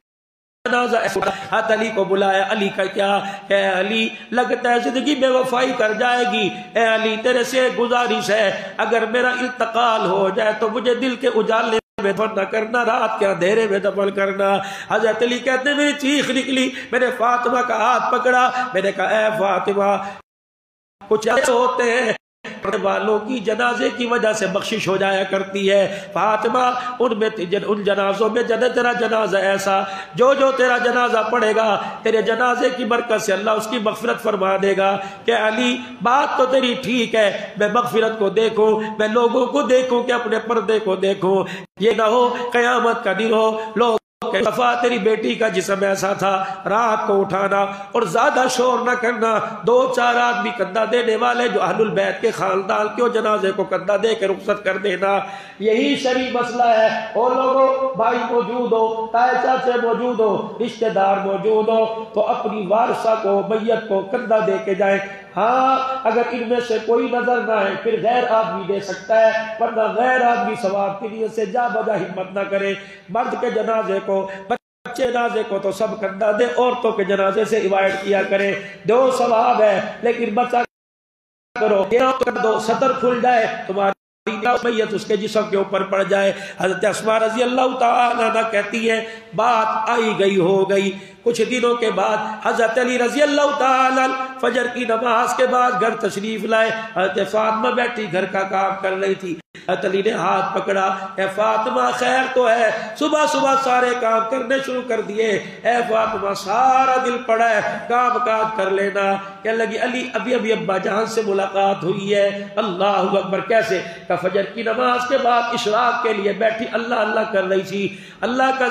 ہاتھ علی کو بلایا، علی کا کیا؟ اے علی لگتا ہے زندگی بے وفائی کر جائے گی، اے علی تیرے سے گزارش ہے اگر میرا انتقال ہو جائے تو مجھے دل کے اجالے میں دفن نہ کرنا، رات کے اندھیرے میں دفن کرنا۔ حضرت علی کہتے ہیں میری چیخ نکلی، میں نے فاطمہ کا ہاتھ پکڑا، میں نے کہا اے فاطمہ کچھ ایسے ہوتے ہیں والوں کی جنازے کی وجہ سے بخشش ہو جایا کرتی ہے، فاطمہ ان جنازوں میں جنت تیرا جنازہ ایسا، جو تیرا جنازہ پڑے گا تیرے جنازے کی برکت سے اللہ اس کی مغفرت فرما دے گا۔ کہ علی بات تو تیری ٹھیک ہے، میں مغفرت کو دیکھوں، میں لوگوں کو دیکھوں کہ اپنے پردے کو دیکھوں، یہ نہ ہو قیامت کا دن ہو لوگ صفا تیری بیٹی کا جسم ایسا تھا، رات کو اٹھانا اور زیادہ شور نہ کرنا، 2-4 آدمی کندھا دینے والے جو اہل البیت کے خاندان کے جنازے کو کندھا دے کے رخصت کر دینا، یہی شرعی مسئلہ ہے۔ اور لوگوں بھائی موجود ہو، تائے چاچے موجود ہو، رشتہ دار موجود ہو تو اپنی وارثہ کو میت کو کندھا دے کے جائیں۔ ہاں اگر ان میں سے کوئی نظر نہ ہے پھر غیر آدمی دے سکتا ہے، ورنہ غیر آدمی ثواب کے لیے سے جا بجا ہمت نہ کرے۔ مرد کے جنازے کو، بچے جنازے کو تو سب کندھا دے، عورتوں کے جنازے سے ایوائڈ کیا کرے، دو ثواب ہے لیکن بچہ کرو، دو سطر کھل جائے تمہاری میت اس کے جسم کے اوپر پڑ جائے۔ حضرت اسماء رضی اللہ تعالی عنہ کہتی ہے بات آئی گئی ہو گئی، کچھ دنوں کے بعد حضرت علی رضی اللہ تعالی فجر کی نماز کے بعد گھر تشریف لائے، حضرت فاطمہ بیٹھی گھر کا کام کر رہی تھی، حضرت علی نے ہاتھ پکڑا، اے فاطمہ خیر تو ہے؟ صبح صبح سارے کام کرنے شروع کر دیے، اے فاطمہ سارا دل پڑا ہے کام کاج کر لینا۔ کہنے لگی علی ابھی ابا جان سے ملاقات ہوئی ہے۔ اللہ اکبر، کیسے؟ کہ فجر کی نماز کے بعد اشراق کے لیے بیٹھی اللہ اللہ کر رہی تھی، اللہ کا ذکر کر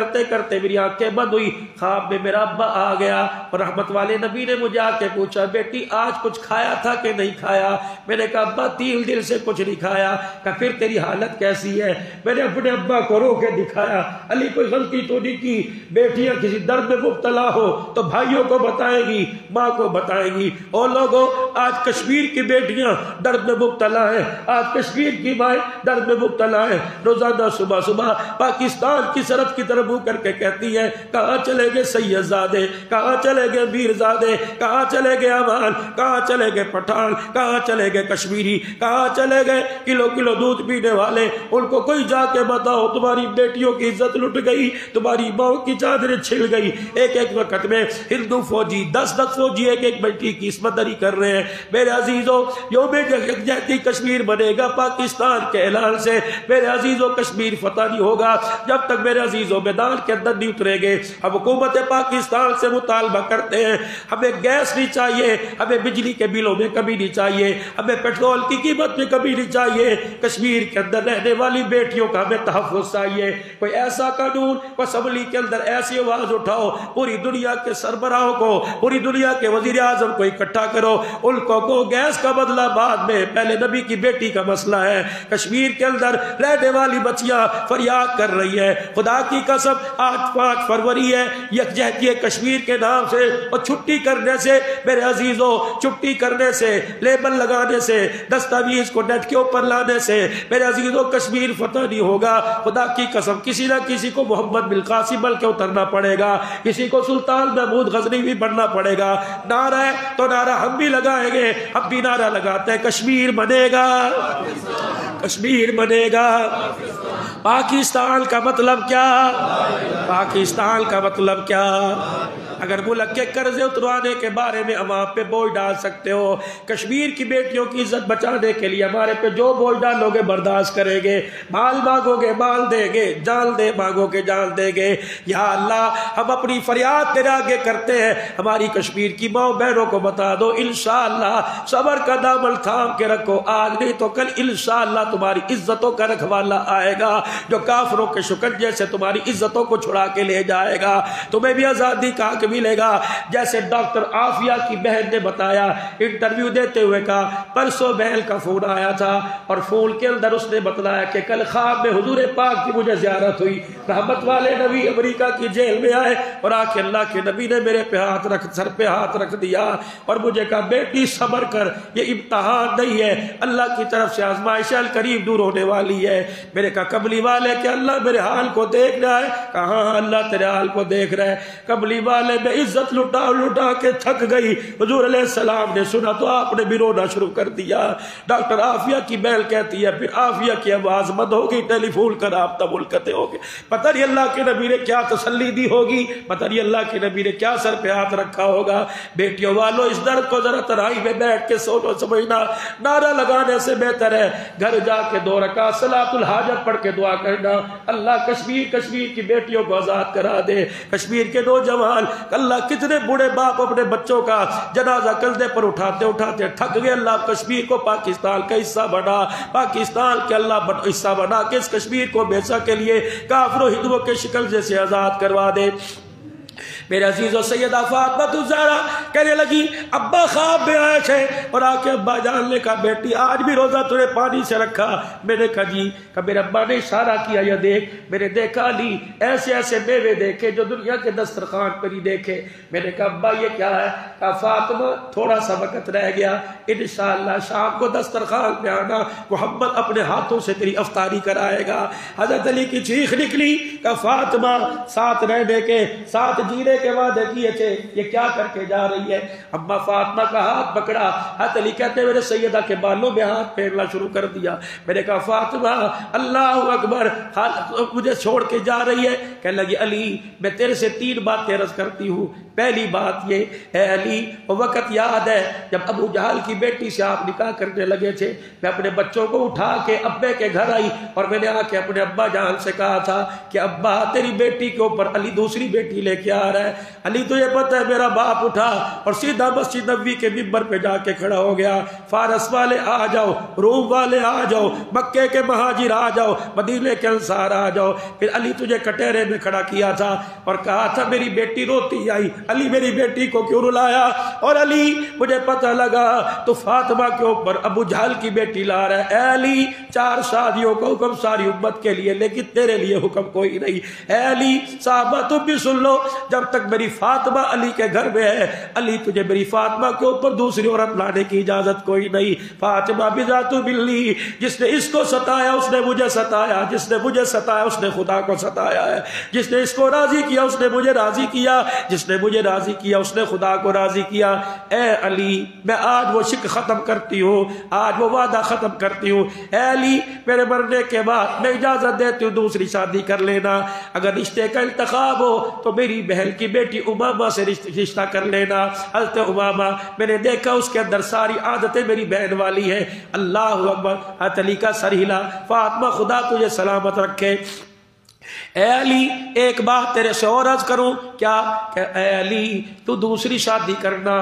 کرتے کرتے میری آنکھیں بند ہوئی، خواب میں میرا ابا آ گیا اور رحمت والے نبی نے مجھے آ کے پوچھا بیٹی آج کچھ کھایا تھا کہ نہیں کھایا؟ میں نے کہا ابا 3 دن سے کچھ نہیں کھایا۔ کہا پھر تیری حالت کیسی ہے؟ میں نے اپنے ابا کو رو کے دکھایا، علی کوئی غلطی تو نہیں کی، بیٹیاں کسی درد میں مبتلا ہو تو بھائیوں کو بتائے گی، ماں کو بتائے گی۔ اور لوگوں آج کشمیر کی بیٹیاں درد میں مبتلا ہیں، آج کشمیر کی مائیں درد میں مبتلا ہیں۔ روزانہ صبح صبح پاکستان کی سرحد کی طرف منہ کر کے کہتی ہے کہاں چلے گئے سید زادے، کہاں چلے گئے میر زادے، کہاں چلے گئے امان، کہاں چلے گئے پٹھان، کہاں چلے گئے کشمیری، کہاں چلے گئے کلو کلو دودھ پینے والے؟ ان کو کوئی جا کے بتاؤ تمہاری بیٹیوں کی عزت لٹ گئی، تمہاری ماں کی چادریں چھل گئی۔ ایک ایک وقت میں ہندو فوجی 10 فوجی ایک ایک بیٹی کی عصمت دری کر رہے ہیں۔ میرے عزیزوں یوم یکجہتی کشمیر بنے گا پاکستان کے اعلان سے۔ میرے عزیزوں کشمیر فتح نہیں ہوگا جب تک میرے عزیزوں میدان کے اندر نہیں اترے گے۔ ہم حکومت پاکستان سے مطالبہ کرتے ہیں ہمیں گیس نہیں چاہیے، ہمیں بجلی کے بلوں میں کمی نہیں چاہیے، ہمیں پیٹرول کی قیمت میں کمی نہیں چاہیے، کشمیر کے اندر رہنے والی بیٹیوں کا ہمیں تحفظ چاہیے۔ کوئی ایسا قانون اسمبلی کے اندر ایسی آواز اٹھاؤ، پوری دنیا کے سربراہوں کو، پوری دنیا کے وزیر اعظم کو اکٹھا کرو، ان کو گیس کا بدلہ بعد میں، پہلے نبی کی بیٹی کا مسئلہ ہے۔ کشمیر کے اندر رہنے والی بچیاں فریاد کر رہی ہے، خدا کی قسم آج 5 فروری ہے، یکجہتی کشمیر کے نام سے، اور چھٹی کرنے سے میرے عزیزوں، چھٹی کرنے سے، لیبل لگانے سے، دستاویز کو نیٹ کے اوپر لانے سے میرے عزیزوں کشمیر فتح نہیں ہوگا۔ خدا کی قسم کسی نہ کسی کو محمد بالقاسم بل کے اترنا پڑے گا، کسی کو سلطان محمود غزنوی بھی بننا پڑے گا۔ نعرہ ہے تو نعرہ ہم بھی لگائیں گے، ہم بھی نعرہ لگاتے ہیں کشمیر بنے گا، کشمیر بنے گا۔ پاکستان کا مطلب کیا؟ پاکستان کا مطلب کیا؟ اگر ملک کے قرضے اتروانے کے بارے میں عوام پہ بوجھ ڈال سکتے ہو، کشمیر کی بیٹیوں کی عزت بچانے کے لیے ہمارے پہ جو بوجھ ڈالو گے برداشت کریں گے، مال مانگو گے مال دیں گے، جان دے مانگو گے جان دیں گے۔ یا اللہ ہم اپنی فریاد تیرے آگے کرتے ہیں، ہماری کشمیر کی ماں بہنوں کو بتا دو انشاءاللہ صبر کا دامن تھام کے رکھو، آج نہیں تو کل انشاءاللہ تمہاری عزتوں کا رکھوالا آئے گا جو کافروں کے شکنجے سے تمہاری عزتوں کو چھڑا کے لے جائے گا، تمہیں بھی آزادی کا حق ملے گا۔ جیسے ڈاکٹر عافیہ کی بہن نے بتایا انٹرویو دیتے ہوئے کہا پرسوں بہن کا فون آیا تھا اور فون کے اندر اس نے بتلایا کہ کل خواب میں حضور پاک کی مجھے زیارت ہوئی، رحمت والے نبی امریکہ کی جیل میں آئے اور آ کے اللہ کے نبی نے میرے پہ ہاتھ رکھ، سر پہ ہاتھ رکھ دیا اور مجھے کہا بیٹی صبر کر، یہ امتحان نہیں ہے، اللہ کی طرف سے آزمائش القریب دور ہونے والی ہے۔ میرے کہا کملی والے کہ اللہ میرے حال کو دیکھ رہا ہے؟ کہاں اللہ تیرے حال کو دیکھ رہا ہے۔ کملی والے میں عزت لٹا کے تھک گئی، حضور علیہ السلام نے سنا تو آپ نے بھی رونا شروع کر دیا۔ ڈاکٹر عافیہ کی بہن کہتی ہے پھر عافیہ کی آواز بند ہوگی، ٹیلی فون کا رابطہ منقطع ہو گیا۔ پتہ نہیں اللہ کے نبی نے کیا تسلی دی ہوگی، پتہ نہیں اللہ کے نبی نے کیا سر پہ ہاتھ رکھا ہوگا۔ بیٹیوں والوں اس درد کو ذرا تنہائی میں بیٹھ کے سوچو سمجھنا، نعرہ لگانے سے بہتر ہے گھر جا کے 2 رکعت صلاۃ الحاجت پڑھ کے دعا کرنا، اللہ کشمیر کی بیٹیوں کو آزاد کرا دے۔ کشمیر کے نوجوان اللہ کتنے بوڑھے باپ اپنے بچوں کا جنازہ کندھے پر اٹھاتے اٹھاتے تھک گئے، اللہ کشمیر کو پاکستان کا حصہ بنا، پاکستان کے اللہ حصہ بنا کے اس کشمیر کو ہمیشہ کے لیے کافروں ہندوؤں کے شکنجے سے آزاد کروا دے۔ میرے عزیز و سیدہ فاطمہ الزہرا کہنے لگی ابا خواب میں آئے تھے اور آ کے ابا جان نے کہا بیٹی آج بھی روزہ تُونے پانی سے رکھا؟ میں نے کہا جی۔ کہ میرے ابا نے اشارہ کیا یہ دیکھ، میں نے دیکھا علی ایسے ایسے میوے دیکھے جو دنیا کے دسترخوان پر ہی دیکھے۔ میں نے کہا ابا یہ کیا ہے؟ کہا فاطمہ تھوڑا سا وقت رہ گیا، انشاءاللہ شام کو دسترخوان پہ آنا، محمد اپنے ہاتھوں سے تیری افطاری کرائے گا۔ حضرت علی کی چیخ نکلی کہ فاطمہ ساتھ رہنے کے، ساتھ جینے کے وعدے کیے تھے، یہ کیا کر کے جا رہی ہے؟ اما فاطمہ کا ہاتھ پکڑا، حضرت علی کہتے ہیں میرے سیدہ کے بالوں میں ہاتھ پھیرنا شروع کر دیا۔ میں نے کہا فاطمہ اللہ اکبر، مجھے چھوڑ کے جا رہی ہے؟ کہنے لگی علی میں تیرے سے 3 باتیں عرض کرتی ہوں۔ پہلی بات یہ ہے علی وہ وقت یاد ہے جب ابو جہل کی بیٹی سے آپ نکاح کرنے لگے تھے، میں اپنے بچوں کو اٹھا کے ابے کے گھر آئی اور میں نے آ کے اپنے ابا جان سے کہا تھا کہ ابا تیری بیٹی کے اوپر علی دوسری بیٹی لے کے آ رہا ہے۔ ہے۔ علی تجھے پتہ ہے میرا باپ اٹھا اور سیدھا مسجد نبوی کے منبر پہ جا کے کھڑا ہو گیا، فارس والے آ جاؤ، روم والے آ جاؤ، مکے کے مہاجر آ جاؤ، مدینے کے انصار آ جاؤ۔ پھر علی تجھے کٹہرے میں کھڑا کیا تھا اور کہا تھا میری بیٹی روتی آئی، علی میری بیٹی کو کیوں رلایا؟ اور علی مجھے پتہ لگا تو فاطمہ کے اوپر ابو جہل کی بیٹی لا رہا ہے۔ اے علی 4 شادیوں کا حکم ساری امت کے لیے، لیکن تیرے لیے حکم کوئی نہیں۔ اے علی صحابہ تم بھی سن لو، جب تک میری فاطمہ علی کے گھر میں ہے، علی تجھے میری فاطمہ کے اوپر دوسری عورت لانے کی اجازت کوئی نہیں۔ فاطمہ بذات ملی، جس نے اس کو ستایا اس نے مجھے ستایا، جس نے مجھے ستایا اس نے خدا کو ستایا ہے، جس نے اس کو راضی کیا اس نے مجھے راضی کیا، جس نے مجھے راضی کیا اس نے خدا کو راضی کیا۔ اے علی میں آج وہ شک ختم کرتی ہوں، آج وہ وعدہ ختم کرتی ہوں۔ اے علی میرے مرنے کے بعد میں اجازت دیتی ہوں دوسری شادی کر لینا، اگر رشتے کا انتخاب ہو تو میری بہن کی بیٹی امامہ سے رشتہ کر لینا۔ حضرت امامہ میں نے دیکھا اس کے اندر ساری عادتیں میری بہن والی ہیں۔ اللہ اکبر، حضرت علی کا سر ہلا۔ فاطمہ خدا تجھے سلامت رکھے۔ اے علی ایک بات تیرے سے اور عرض کروں کیا؟ کہ اے علی تو دوسری شادی کرنا،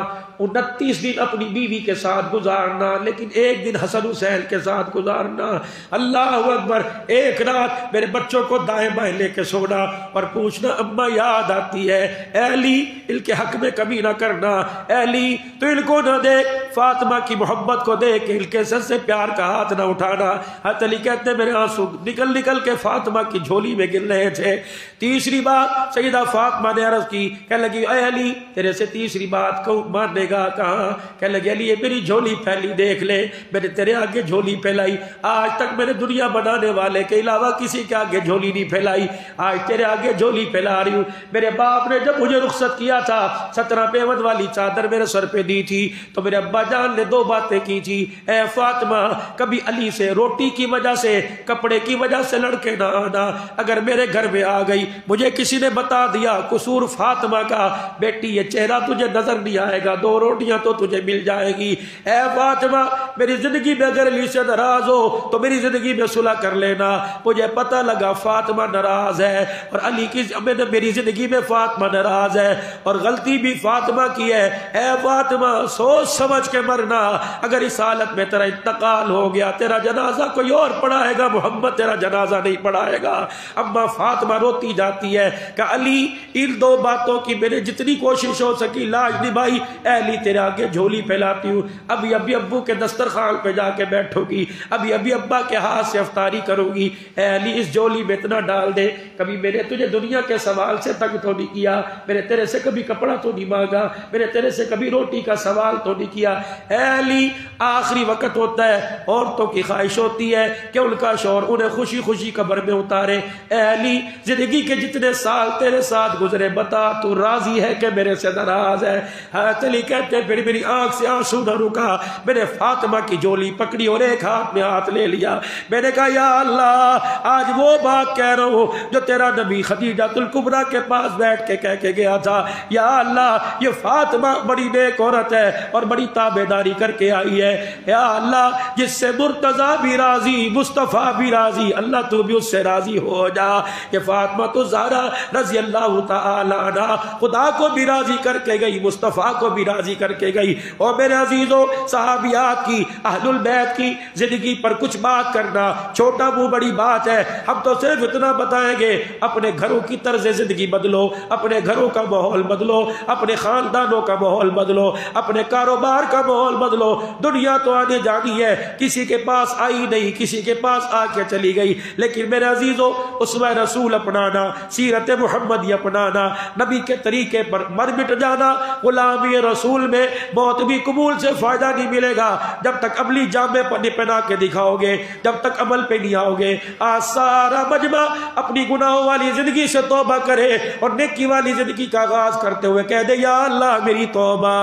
29 دن اپنی بیوی کے ساتھ گزارنا، لیکن ایک دن حسن حسین کے ساتھ گزارنا۔ اللہ اکبر، ایک رات میرے بچوں کو دائیں بائیں لے کے سونا اور پوچھنا اماں یاد آتی ہے۔ اے علی ان کے حق میں کمی نہ کرنا، اے علی تو ان کو نہ دیکھ، فاطمہ کی محبت کو دیکھ ان کے سر سے پیار کا ہاتھ نہ اٹھانا۔ حضرت علی کہتے ہیں میرے آنسو نکل نکل کے فاطمہ کی جھولی میں گر رہے تھے۔ تیسری بات سیدہ فاطمہ نے عرض کی، کہنے لگی اے علی تیرے سے تیسری بات کو ماننے گا کہاں؟ کہنے لگی علی یہ میری جھولی پھیلی دیکھ لے، میں نے تیرے آگے جھولی پھیلائی، آج تک میں نے دنیا بنانے والے کے علاوہ کسی کے آگے جھولی نہیں پھیلائی، آج تیرے آگے جھولی پھیلا رہی ہوں۔ میرے باپ نے جب مجھے رخصت کیا تھا 17 پیوند والی چادر میرے سر پہ دی تھی تو میرے ابا جان نے 2 باتیں کی تھی، اے فاطمہ کبھی علی سے روٹی کی وجہ سے کپڑے کی وجہ سے لڑکے نہ آنا، اگر میرے گھر میں آ گئی مجھے کسی نے بتا دیا قصور فاطمہ کا، بیٹی یہ چہرہ تجھے نظر نہیں آئے گا، 2 روٹیاں تو تجھے مل جائے گی۔ اے فاطمہ میری زندگی میں اگر علی سے ناراض ہو تو میری زندگی میں صلح کر لینا۔ مجھے پتہ لگا فاطمہ ناراض ہے اور علی کی میری زندگی میں فاطمہ ناراض ہے اور غلطی بھی فاطمہ کی ہے۔ اے فاطمہ سوچ سمجھ کے مرنا، اگر اس حالت میں تیرا انتقال ہو گیا تیرا جنازہ کوئی اور پڑھائے گا، محمد تیرا جنازہ نہیں پڑھائے گا۔ اما فاطمہ روتی جاتی ہے کہ علی ان 2 باتوں کی میں نے جتنی کوشش ہو سکی لاج نبھائی، اے علی تیرے آگے جھولی پھیلاتی ہوں، ابھی ابو کے دسترخوان پہ جا کے بیٹھو گی، ابھی ابا کے ہاتھ سے افطاری کروں گی، اے علی اس جھولی میں اتنا ڈال دے، کبھی میں نے تجھے دنیا کے سوال سے تنگ تو نہیں کیا، میں نے تیرے سے کبھی کپڑا تو نہیں مانگا، میں نے تیرے سے کبھی روٹی کا سوال تو نہیں کیا۔ اے علی آخری وقت ہوتا ہے، عورتوں کی خواہش ہوتی ہے کہ ان کا شوہر انہیں خوشی خوشی قبر میں اتارے۔ اے علی زندگی کے جتنے سال تیرے ساتھ گزرے بتا تو راضی ہے کہ میرے سے ناراض ہے؟ حضرت علی کہتے ہیں پھر میری آنکھ سے آنسو نہ رکا، میں نے فاطمہ کی جھولی پکڑی اور ایک ہاتھ میں ہاتھ لے لیا، میں نے کہا یا اللہ آج وہ بات کہہ رہا ہوں جو تیرا نبی خدیجۃ الکبریٰ کے پاس بیٹھ کے کہہ کے گیا تھا، یا اللہ یہ فاطمہ بڑی نیک عورت ہے اور بڑی تابعداری کر کے آئی ہے، یا اللہ جس سے مرتضیٰ بھی راضی مصطفیٰ بھی راضی، اللہ تو بھی اس سے راضی ہو جا۔ یہ فاطمہ تو زہرا رضی اللہ تعالی عنہا خدا کو بھی راضی کر کے گئی، مصطفیٰ کو بھی راضی کر کے گئی۔ اور میرے عزیزوں صحابیات کی اہل البیت کی زندگی پر کچھ بات کرنا چھوٹا منہ بڑی بات ہے، ہم تو صرف اتنا بتائیں گے اپنے گھروں کی طرز زندگی بدلو، اپنے گھروں کا ماحول بدلو، اپنے خاندانوں کا ماحول بدلو، اپنے کاروبار کا ماحول بدلو۔ دنیا تو آنے جانی ہے، کسی کے پاس آئی نہیں، کسی کے پاس آ کے چلی گئی، لیکن میرے عزیزوں اسوہ رسول اپنانا، سیرت محمدی اپنانا، نبی کے طریقے پر مر مٹ جانا۔ غلامی رسول میں موت بھی قبول سے فائدہ نہیں ملے گا جب تک عملی جامے پر پہنا کے دکھاؤ گے، جب تک عمل پہ نہیں آؤ گے۔ آج سارا مجمع اپنی گناہوں والی زندگی سے توبہ کرے اور نیکی والی زندگی کا آغاز کرتے ہوئے کہہ دے یا اللہ میری توبہ،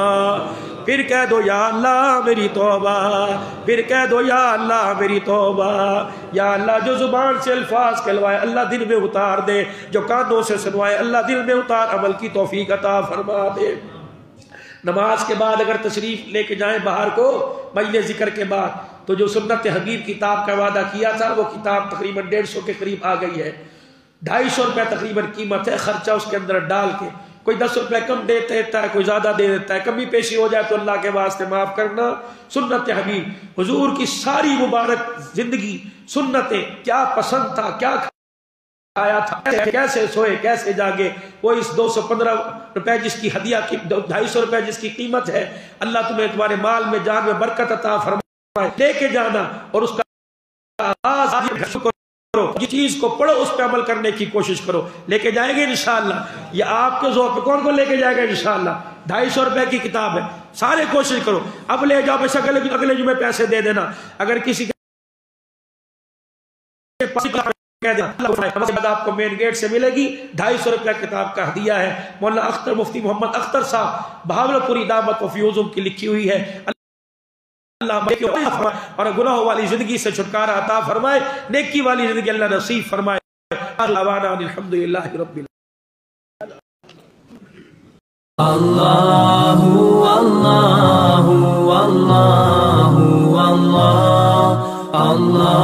پھر کہہ دو یا اللہ میری توبہ، پھر کہہ دو یا اللہ میری توبہ۔ یا اللہ جو زبان سے الفاظ کہلوائے اللہ دل میں اتار دے، جو کانوں سے سنوائے اللہ دل میں اتار عمل کی توفیق عطا فرما دے۔ نماز کے بعد اگر تشریف لے کے جائیں باہر کو مجلس ذکر کے بعد تو جو سنت حبیب کتاب کا وعدہ کیا تھا وہ کتاب تقریباً 150 کے قریب آ گئی ہے، 250 روپے تقریباً قیمت ہے، خرچہ اس کے اندر ڈال کے کوئی 10 روپے کم دے دیتا ہے، کوئی زیادہ دے دیتا ہے، کمی پیشی ہو جائے تو اللہ کے واسطے معاف کرنا سنت حبیب حضور کی ساری مبارک زندگی سنتیں، کیا پسند تھا، کیا آیا تھا، کیسے سوئے کیسے جاگے، وہ اس 215 روپے جس کی ہدیہ کی 250 روپے جس کی قیمت ہے، اللہ تمہیں تمہارے مال میں جان میں برکت عطا فرمائے، لے کے جانا اور اس کا آغاز کرو، یہ چیز کو پڑھو، اس پہ عمل کرنے کی کوشش کرو، لے کے جائیں گے انشاءاللہ، یہ آپ کے ذوق پہ کون کو لے کے جائے گا انشاءاللہ، 250 روپے کی کتاب ہے، سارے کوشش کرو، اب لے جاؤ، بے شک اگلے جمعے پیسے دے دینا، اگر کسی کے آپ کو مین گیٹ سے ملے گی، 250 روپے کتاب کا ہدیہ ہے، مولانا اختر مفتی محمد اختر صاحب بہاولپوری دعوت و فیوزم کی لکھی ہوئی ہے، اللہ اور گناہوں والی زندگی سے چھٹکارا عطا فرمائے، نیکی والی زندگی اللہ نصیب فرمائے، الحمدللہ رب اللہ اللہ اللہ اللہ اللہ